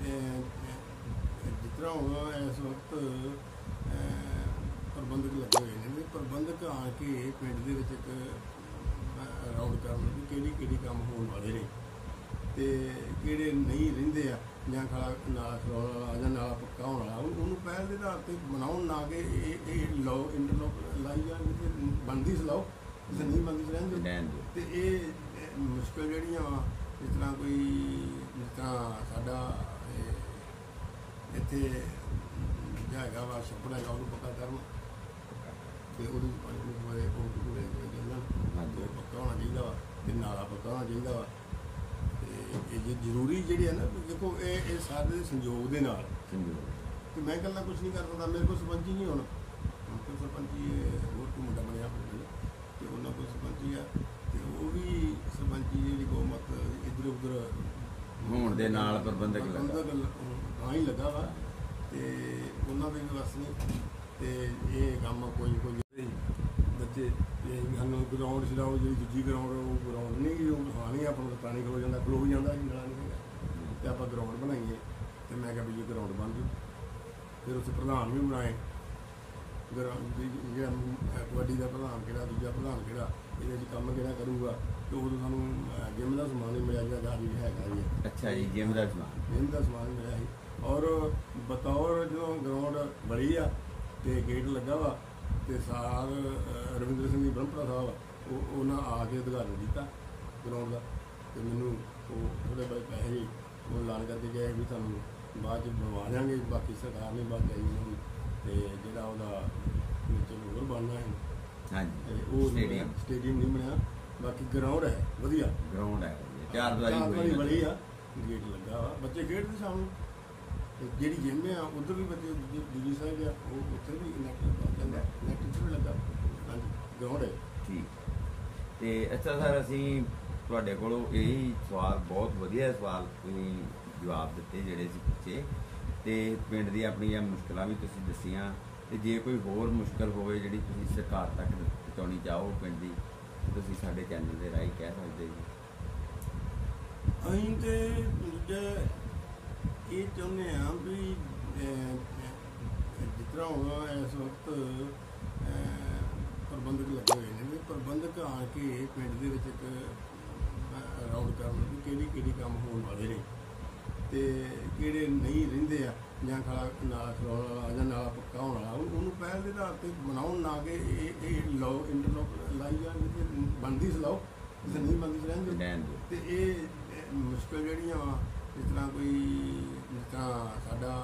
ਜਿਸ ਤਰ੍ਹਾਂ ਹੁਣ ਇਸ ਵਕਤ ਪ੍ਰਬੰਧਕ ਲੱਗੇ ਹੋਏ ਨੇ, ਪ੍ਰਬੰਧਕ ਆ ਕੇ ਪਿੰਡ ਦੇ ਵਿੱਚ ਇੱਕ ਰਾਉਂਡ ਕਰਨ ਵੀ ਕਿਹੜੀ ਕਿਹੜੀ ਕੰਮ ਹੋਣ ਵਾਲੇ ਨੇ ਤੇ ਕਿਹੜੇ ਨਹੀਂ ਰਹਿੰਦੇ ਆ, ਜਾਂ ਖਾਲਾ ਨਾਲਾ ਖਲਾਉਣ ਵਾਲਾ ਜਾਂ ਨਾਲਾ ਪੱਕਾ ਹੋਣ ਵਾਲਾ, ਉਹਨੂੰ ਪਹਿਲ ਦੇ ਆਧਾਰ 'ਤੇ ਬਣਾਉਣ, ਨਾ ਕਿ ਇਹ ਇਹ ਲਾਓ ਇੰਟਰਲੋਕ ਲਾਈ ਜਾਣ, ਜੇ ਬਣਦੀ ਸਲਾਓ ਜੇ ਨਹੀਂ ਬਣਦੀ ਰਹਿਣ ਦਿਓ। ਤੇ ਇਹ ਮੁਸ਼ਕਿਲ ਜਿਹੜੀਆਂ ਵਾ, ਜਿਸ ਤਰ੍ਹਾਂ ਕੋਈ ਜਿਸ ਤਰ੍ਹਾਂ ਸਾਡਾ ਇੱਥੇ ਜਿਹੜਾ ਹੈਗਾ ਵਾ ਛੱਪੜ ਹੈਗਾ ਉਹਨੂੰ ਪੱਕਾ ਕਰਨ ਤੇ ਉਹਦੀ ਉਹ ਪੱਕਾ ਹੋਣਾ ਚਾਹੀਦਾ ਵਾ ਤੇ ਨਾਲਾ ਪੱਕਾ ਹੋਣਾ ਚਾਹੀਦਾ ਵਾ। ਤੇ ਇਹ ਜੇ ਜ਼ਰੂਰੀ ਜਿਹੜੀ ਹੈ ਨਾ, ਦੇਖੋ ਇਹ ਇਹ ਸਾਰੇ ਸੰਯੋਗ ਦੇ ਨਾਲ, ਤੇ ਮੈਂ ਇਕੱਲਾ ਕੁਛ ਨਹੀਂ ਕਰ ਸਕਦਾ, ਮੇਰੇ ਕੋਲ ਸਰਪੰਚ ਹੀ ਨਹੀਂ ਹੋਣਾ, ਕੋਈ ਸਰਪੰਚੀ ਹੋਰ ਕੋਈ ਮੁੰਡਾ ਬਣਿਆ ਆਪਣੇ ਤੇ ਉਹਨਾਂ ਕੋਲ ਸਰਪੰਚੀ ਆ, ਤੇ ਉਹ ਵੀ ਸਰਪੰਚੀ ਜਿਹੜੀ ਬਹੁਮਤ ਇੱਧਰ ਉੱਧਰ ਹੋਣ ਦੇ ਨਾਲ ਪ੍ਰਬੰਧਕ ਲੱਗਾ ਹਾਂ ਹੀ ਲੱਗਾ ਵਾ, ਤੇ ਉਹਨਾਂ ਦੇ ਵੀ ਵਸ ਨਹੀਂ। ਤੇ ਇਹ ਕੰਮ ਕੋਈ ਕੋਈ ਤੇ ਬੱਚੇ ਇਹ ਸਾਨੂੰ ਗਰਾਊਂਡ ਛਡਾਓ, ਜਿਹੜੀ ਦੂਜੀ ਗਰਾਊਂਡ ਉਹ ਗਰਾਊਂਡ ਨਹੀਂ ਗੀ, ਉਹ ਹਾਂ ਨਹੀਂ ਆਪਾਂ ਨੂੰ ਪਾਣੀ ਖਲੋ ਜਾਂਦਾ, ਖਲੋ ਵੀ ਜਾਂਦਾ ਜੀ, ਨਾਲਾ ਨਹੀਂ ਹੈਗਾ, ਤੇ ਆਪਾਂ ਗਰਾਊਂਡ ਬਣਾਈਏ। ਤੇ ਮੈਂ ਕਿਹਾ ਵੀ ਇਹ ਗਰਾਊਂਡ ਬਣ ਜੂ। ਫਿਰ ਉੱਥੇ ਪ੍ਰਧਾਨ ਵੀ ਬਣਾਏ, ਗਰਾਊਂਡ ਜਿਹੜਾ ਕਬੱਡੀ ਦਾ ਪ੍ਰਧਾਨ ਕਿਹੜਾ, ਦੂਜਾ ਪ੍ਰਧਾਨ ਕਿਹੜਾ, ਇਹਦੇ 'ਚ ਕੰਮ ਕਿਹੜਾ ਕਰੂਗਾ। ਤੇ ਉਦੋਂ ਸਾਨੂੰ ਜਿੰਮ ਦਾ ਸਮਾਨ ਹੀ ਮਿਲਿਆ, ਜਿਹੜਾ ਵੀ ਹੈਗਾ ਜੀ। ਅੱਛਾ ਜੀ, ਜਿਮ ਦਾ ਸਮਾਨ ਜਿੰਮ ਦਾ ਸਮਾਨ ਮਿਲਿਆ ਸੀ। ਔਰ ਬਤੌਰ ਜਦੋਂ ਗਰਾਊਂਡ ਬਣੀ ਆ ਤੇ ਗੇਟ ਲੱਗਾ ਵਾ, ਤੇ ਸਾਰ ਰਵਿੰਦਰ ਸਿੰਘ ਜੀ ਬ੍ਰਹਮਪੁਰਾ ਸਾਹਿਬ ਉਹ ਉਹਨਾਂ ਆ ਕੇ ਉਦਘਾਟਨ ਕੀਤਾ ਗਰਾਊਂਡ ਦਾ। ਤੇ ਮੈਨੂੰ ਉਹ ਥੋੜ੍ਹੇ ਬਹੁਤ ਪੈਸੇ ਉਹ ਐਲਾਨ ਕਰਕੇ ਗਏ ਵੀ ਤੁਹਾਨੂੰ ਬਾਅਦ 'ਚ ਬਣਵਾ ਦਿਆਂਗੇ, ਬਾਕੀ ਸਰਕਾਰ ਨੇ ਬਾਅਦ ਆਈ ਉਹਨਾਂ ਨੂੰ, ਤੇ ਜਿਹੜਾ ਉਹਦਾ ਚਲੋ ਹੋਰ ਬਣਨਾ ਹੈ। ਹਾਂਜੀ, ਤੇ ਉਹ ਸਟੇਡੀਅਮ ਸਟੇਡੀਅਮ ਨਹੀਂ ਬਣਿਆ, ਬਾਕੀ ਗਰਾਊਂਡ ਹੈ ਵਧੀਆ, ਗਰਾਊਂਡ ਹੈ, ਚਾਰ ਦੀਵਾਰੀ ਵਾਲੀ ਬਣੀ ਆ, ਗੇਟ ਲੱਗਾ ਵਾ, ਬੱਚੇ ਖੇਡਦੇ ਸਾਹਮਣੇ। ਤੇ ਜਿਹੜੀ ਜਿੰਮ ਆ ਉੱਧਰ ਵੀ ਬੱਚੇ ਦੂਜੀ ਸਾਈਡ ਆ, ਉਹ ਉੱਥੇ ਵੀ ਨੈਟ ਲੱਗਾ, ਨੈਟ ਇੱਥੇ ਵੀ ਲੱਗਾ। ਹਾਂਜੀ, ਗਰਾਊਂਡ ਹੈ। ਠੀਕ। ਤੇ ਅੱਛਾ ਸਰ, ਅਸੀਂ ਤੁਹਾਡੇ ਕੋਲੋਂ ਇਹੀ ਸਵਾਲ, ਬਹੁਤ ਵਧੀਆ ਸਵਾਲ ਤੁਸੀਂ ਜਵਾਬ ਦਿੱਤੇ ਜਿਹੜੇ ਸੀ ਪੁੱਛੇ, ਤੇ ਪਿੰਡ ਦੀ ਆਪਣੀਆਂ ਮੁਸ਼ਕਲਾਂ ਵੀ ਤੁਸੀਂ ਦੱਸੀਆਂ। ਤੇ ਜੇ ਕੋਈ ਹੋਰ ਮੁਸ਼ਕਲ ਹੋਵੇ ਜਿਹੜੀ ਤੁਸੀਂ ਸਰਕਾਰ ਤੱਕ ਪਹੁੰਚਾਉਣੀ ਚਾਹੋ ਪਿੰਡ ਦੀ, ਤੁਸੀਂ ਸਾਡੇ ਚੈਨਲ ਦੇ ਰਾਹੀਂ ਕਹਿ ਸਕਦੇ ਜੀ। ਅਸੀਂ ਤੇ ਦੂਜਾ ਇਹ ਚਾਹੁੰਦੇ ਹਾਂ ਵੀ ਜਿਸ ਤਰ੍ਹਾਂ ਹੁਣ ਇਸ ਵਕਤ ਪ੍ਰਬੰਧਕ ਲੱਗੇ ਹੋਏ ਨੇ, ਪ੍ਰਬੰਧਕ ਆ ਕੇ ਪਿੰਡ ਦੇ ਵਿੱਚ ਇੱਕ ਰਾਊਂਡ ਕਰਨ ਵੀ ਕਿਹੜੀ ਕਿਹੜੀ ਕੰਮ ਹੋਣ ਵਾਲੇ ਨੇ, ਤੇ ਕਿਹੜੇ ਨਹੀਂ ਰਹਿੰਦੇ ਆ, ਜਾਂ ਖਾਲਾ ਨਾਲਾ ਖਲਾਉਣ ਵਾਲਾ ਜਾਂ ਨਾਲਾ ਪੱਕਾ ਹੋਣ ਵਾਲਾ, ਉਹਨੂੰ ਪਹਿਲ ਦੇ ਆਧਾਰ 'ਤੇ ਬਣਾਉਣ, ਨਾ ਕਿ ਇਹ ਇਹ ਲਾਓ ਇੰਟਰਲੋਕ ਲਾਈ ਜਾਣ, ਜਿੱਥੇ ਬਣਦੀ ਸਲਾਓ, ਜਿੱਥੇ ਨਹੀਂ ਬਣਦੀ ਰਹਿਣ ਦਿਓ। ਤੇ ਇਹ ਮੁਸ਼ਕਿਲ ਜਿਹੜੀਆਂ ਵਾ, ਜਿਸ ਤਰ੍ਹਾਂ ਕੋਈ ਜਿਸ ਤਰ੍ਹਾਂ ਸਾਡਾ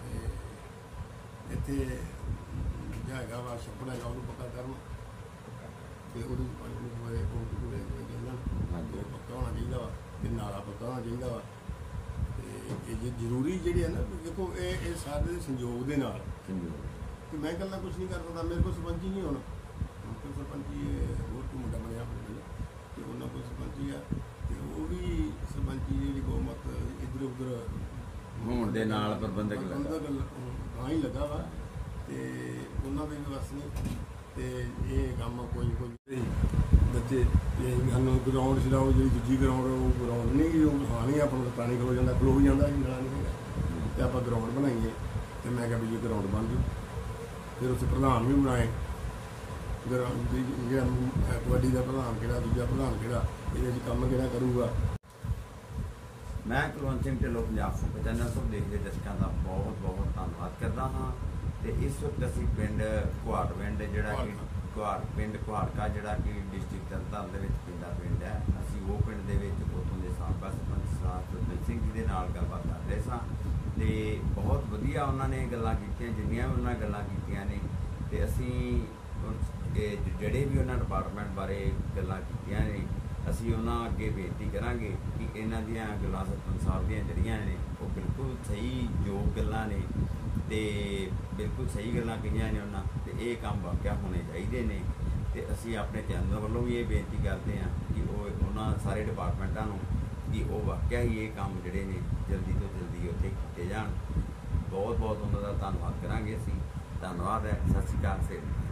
ਇੱਥੇ ਜਿਹੜਾ ਹੈਗਾ ਵਾ ਛੱਪੜ ਹੈਗਾ, ਉਹਨੂੰ ਪੱਕਾ ਕਰਨ, ਤੇ ਉਹਨੂੰ ਪਾਣੀ ਉਹ ਪੱਕਾ ਹੋਣਾ ਚਾਹੀਦਾ ਵਾ, ਤੇ ਨਾਲਾ ਪੱਕਾ ਹੋਣਾ ਚਾਹੀਦਾ ਵਾ। ਤੇ ਇਹ ਜ਼ਰੂਰੀ ਜਿਹੜੀ ਹੈ ਨਾ, ਦੇਖੋ ਇਹ ਇਹ ਸਾਡੇ ਸੰਯੋਗ ਦੇ ਨਾਲ, ਕਿ ਮੈਂ ਇਕੱਲਾ ਕੁਛ ਨਹੀਂ ਕਰ ਸਕਦਾ, ਮੇਰੇ ਕੋਲ ਸਰਪੰਚ ਹੀ ਨਹੀਂ ਹੋਣਾ, ਕੋਈ ਸਰਪੰਚੀ ਹੋਰ ਕੋਈ ਮੁੰਡਾ ਬਣਿਆ ਆਪਣੇ, ਤੇ ਉਹਨਾਂ ਕੋਲ ਸਰਪੰਚੀ ਆ, ਤੇ ਉਹ ਵੀ ਸਰਪੰਚੀ ਜਿਹੜੀ ਬਹੁਮਤ ਇੱਧਰ ਉੱਧਰ ਹੋਣ ਦੇ ਨਾਲ ਪ੍ਰਬੰਧਕ ਹਾਂ ਹੀ ਲੱਗਾ ਵਾ, ਤੇ ਉਹਨਾਂ ਦੇ ਵੀ ਵਸ ਨਹੀਂ। ਤੇ ਇਹ ਕੰਮ ਕੋਈ ਕੋਈ ਬੱਚੇ ਇਹ ਸਾਨੂੰ ਗਰਾਊਂਡ ਛਡਾਓ, ਜਿਹੜੀ ਦੂਜੀ ਗਰਾਊਂਡ ਉਹ ਗਰਾਊਂਡ ਨਹੀਂ ਗੀ, ਉਹ ਹਾਂ ਨਹੀਂ ਆਪਾਂ ਨੂੰ ਪਾਣੀ ਖਲੋ ਜਾਂਦਾ, ਖਲੋ ਵੀ ਜਾਂਦਾ ਜੀ, ਨਾਲਾ ਨਹੀਂ ਹੈਗਾ, ਤੇ ਆਪਾਂ ਗਰਾਊਂਡ ਬਣਾਈਏ। ਤੇ ਮੈਂ ਕਿਹਾ ਵੀ ਇਹ ਗਰਾਊਂਡ ਬਣ ਜੂ। ਫਿਰ ਉੱਥੇ ਪ੍ਰਧਾਨ ਵੀ ਬਣਾਏ, ਗਰਾਊਂਡ ਜਿਹੜਾ ਕਬੱਡੀ ਦਾ ਪ੍ਰਧਾਨ ਕਿਹੜਾ, ਦੂਜਾ ਪ੍ਰਧਾਨ ਕਿਹੜਾ, ਇਹਦੇ 'ਚ ਕੰਮ ਕਿਹੜਾ ਕਰੂਗਾ। ਮੈਂ ਕੁਲਵੰਤ ਸਿੰਘ ਢਿੱਲੋਂ ਪੰਜਾਬ ਸੂਬਾ ਚੈਨਲ ਤੋਂ ਦੇਖਦੇ ਦਰਸ਼ਕਾਂ ਦਾ ਬਹੁਤ ਬਹੁਤ ਧੰਨਵਾਦ ਕਰਦਾ ਹਾਂ। ਤੇ ਇਸ ਵਕਤ ਅਸੀਂ ਪਿੰਡ ਕੁਹਾੜਵਿੰਡ, ਜਿਹੜਾ ਕਿ ਕੁਹਾੜ ਪਿੰਡ ਕੁਹਾੜਕਾ, ਜਿਹੜਾ ਕਿ ਡਿਸਟ੍ਰਿਕਟ ਤਰਨਤਾਰਨ ਦੇ ਵਿੱਚ ਪੈਂਦਾ ਪਿੰਡ ਹੈ, ਅਸੀਂ ਉਹ ਪਿੰਡ ਦੇ ਵਿੱਚ ਉੱਥੋਂ ਦੇ ਸਾਬਕਾ ਸਰਪੰਚ ਸਰਦਾਰ ਗੁਰਪ੍ਰੀਤ ਸਿੰਘ ਜੀ ਦੇ ਨਾਲ ਗੱਲਬਾਤ ਕਰ ਰਹੇ ਸਾਂ। ਤੇ ਬਹੁਤ ਵਧੀਆ ਉਹਨਾਂ ਨੇ ਗੱਲਾਂ ਕੀਤੀਆਂ, ਜਿੰਨੀਆਂ ਵੀ ਉਹਨਾਂ ਗੱਲਾਂ ਕੀਤੀਆਂ ਨੇ। ਤੇ ਅਸੀਂ ਜਿਹੜੇ ਵੀ ਉਹਨਾਂ ਡਿਪਾਰਟਮੈਂਟ ਬਾਰੇ ਗੱਲਾਂ ਕੀਤੀਆਂ ਨੇ, ਅਸੀਂ ਉਹਨਾਂ ਅੱਗੇ ਬੇਨਤੀ ਕਰਾਂਗੇ ਕਿ ਇਹਨਾਂ ਦੀਆਂ ਗੱਲਾਂ ਸਰਪੰਚ ਸਾਹਿਬ ਦੀਆਂ ਜਿਹੜੀਆਂ ਨੇ ਉਹ ਬਿਲਕੁਲ ਸਹੀ ਯੋਗ ਗੱਲਾਂ ਨੇ, ਤੇ ਬਿਲਕੁਲ ਸਹੀ ਗੱਲਾਂ ਕਹੀਆਂ ਨੇ ਉਹਨਾਂ, ਤੇ ਇਹ ਕੰਮ ਵਾਕਿਆ ਹੋਣੇ ਚਾਹੀਦੇ ਨੇ। ਤੇ ਅਸੀਂ ਆਪਣੇ ਚੈਨਲ ਵੱਲੋਂ ਵੀ ਇਹ ਬੇਨਤੀ ਕਰਦੇ ਹਾਂ ਕਿ ਉਹ ਉਹਨਾਂ ਸਾਰੇ ਡਿਪਾਰਟਮੈਂਟਾਂ ਨੂੰ ਕਿ ਉਹ ਵਾਕਿਆ ਹੀ ਇਹ ਕੰਮ ਜਿਹੜੇ ਨੇ ਜਲਦੀ ਤੋਂ ਜਲਦੀ ਉੱਥੇ ਕੀਤੇ ਜਾਣ। ਬਹੁਤ ਬਹੁਤ ਉਹਨਾਂ ਦਾ ਧੰਨਵਾਦ ਕਰਾਂਗੇ ਅਸੀਂ। ਧੰਨਵਾਦ ਹੈ। ਸਤਿ ਸ਼੍ਰੀ ਅਕਾਲ।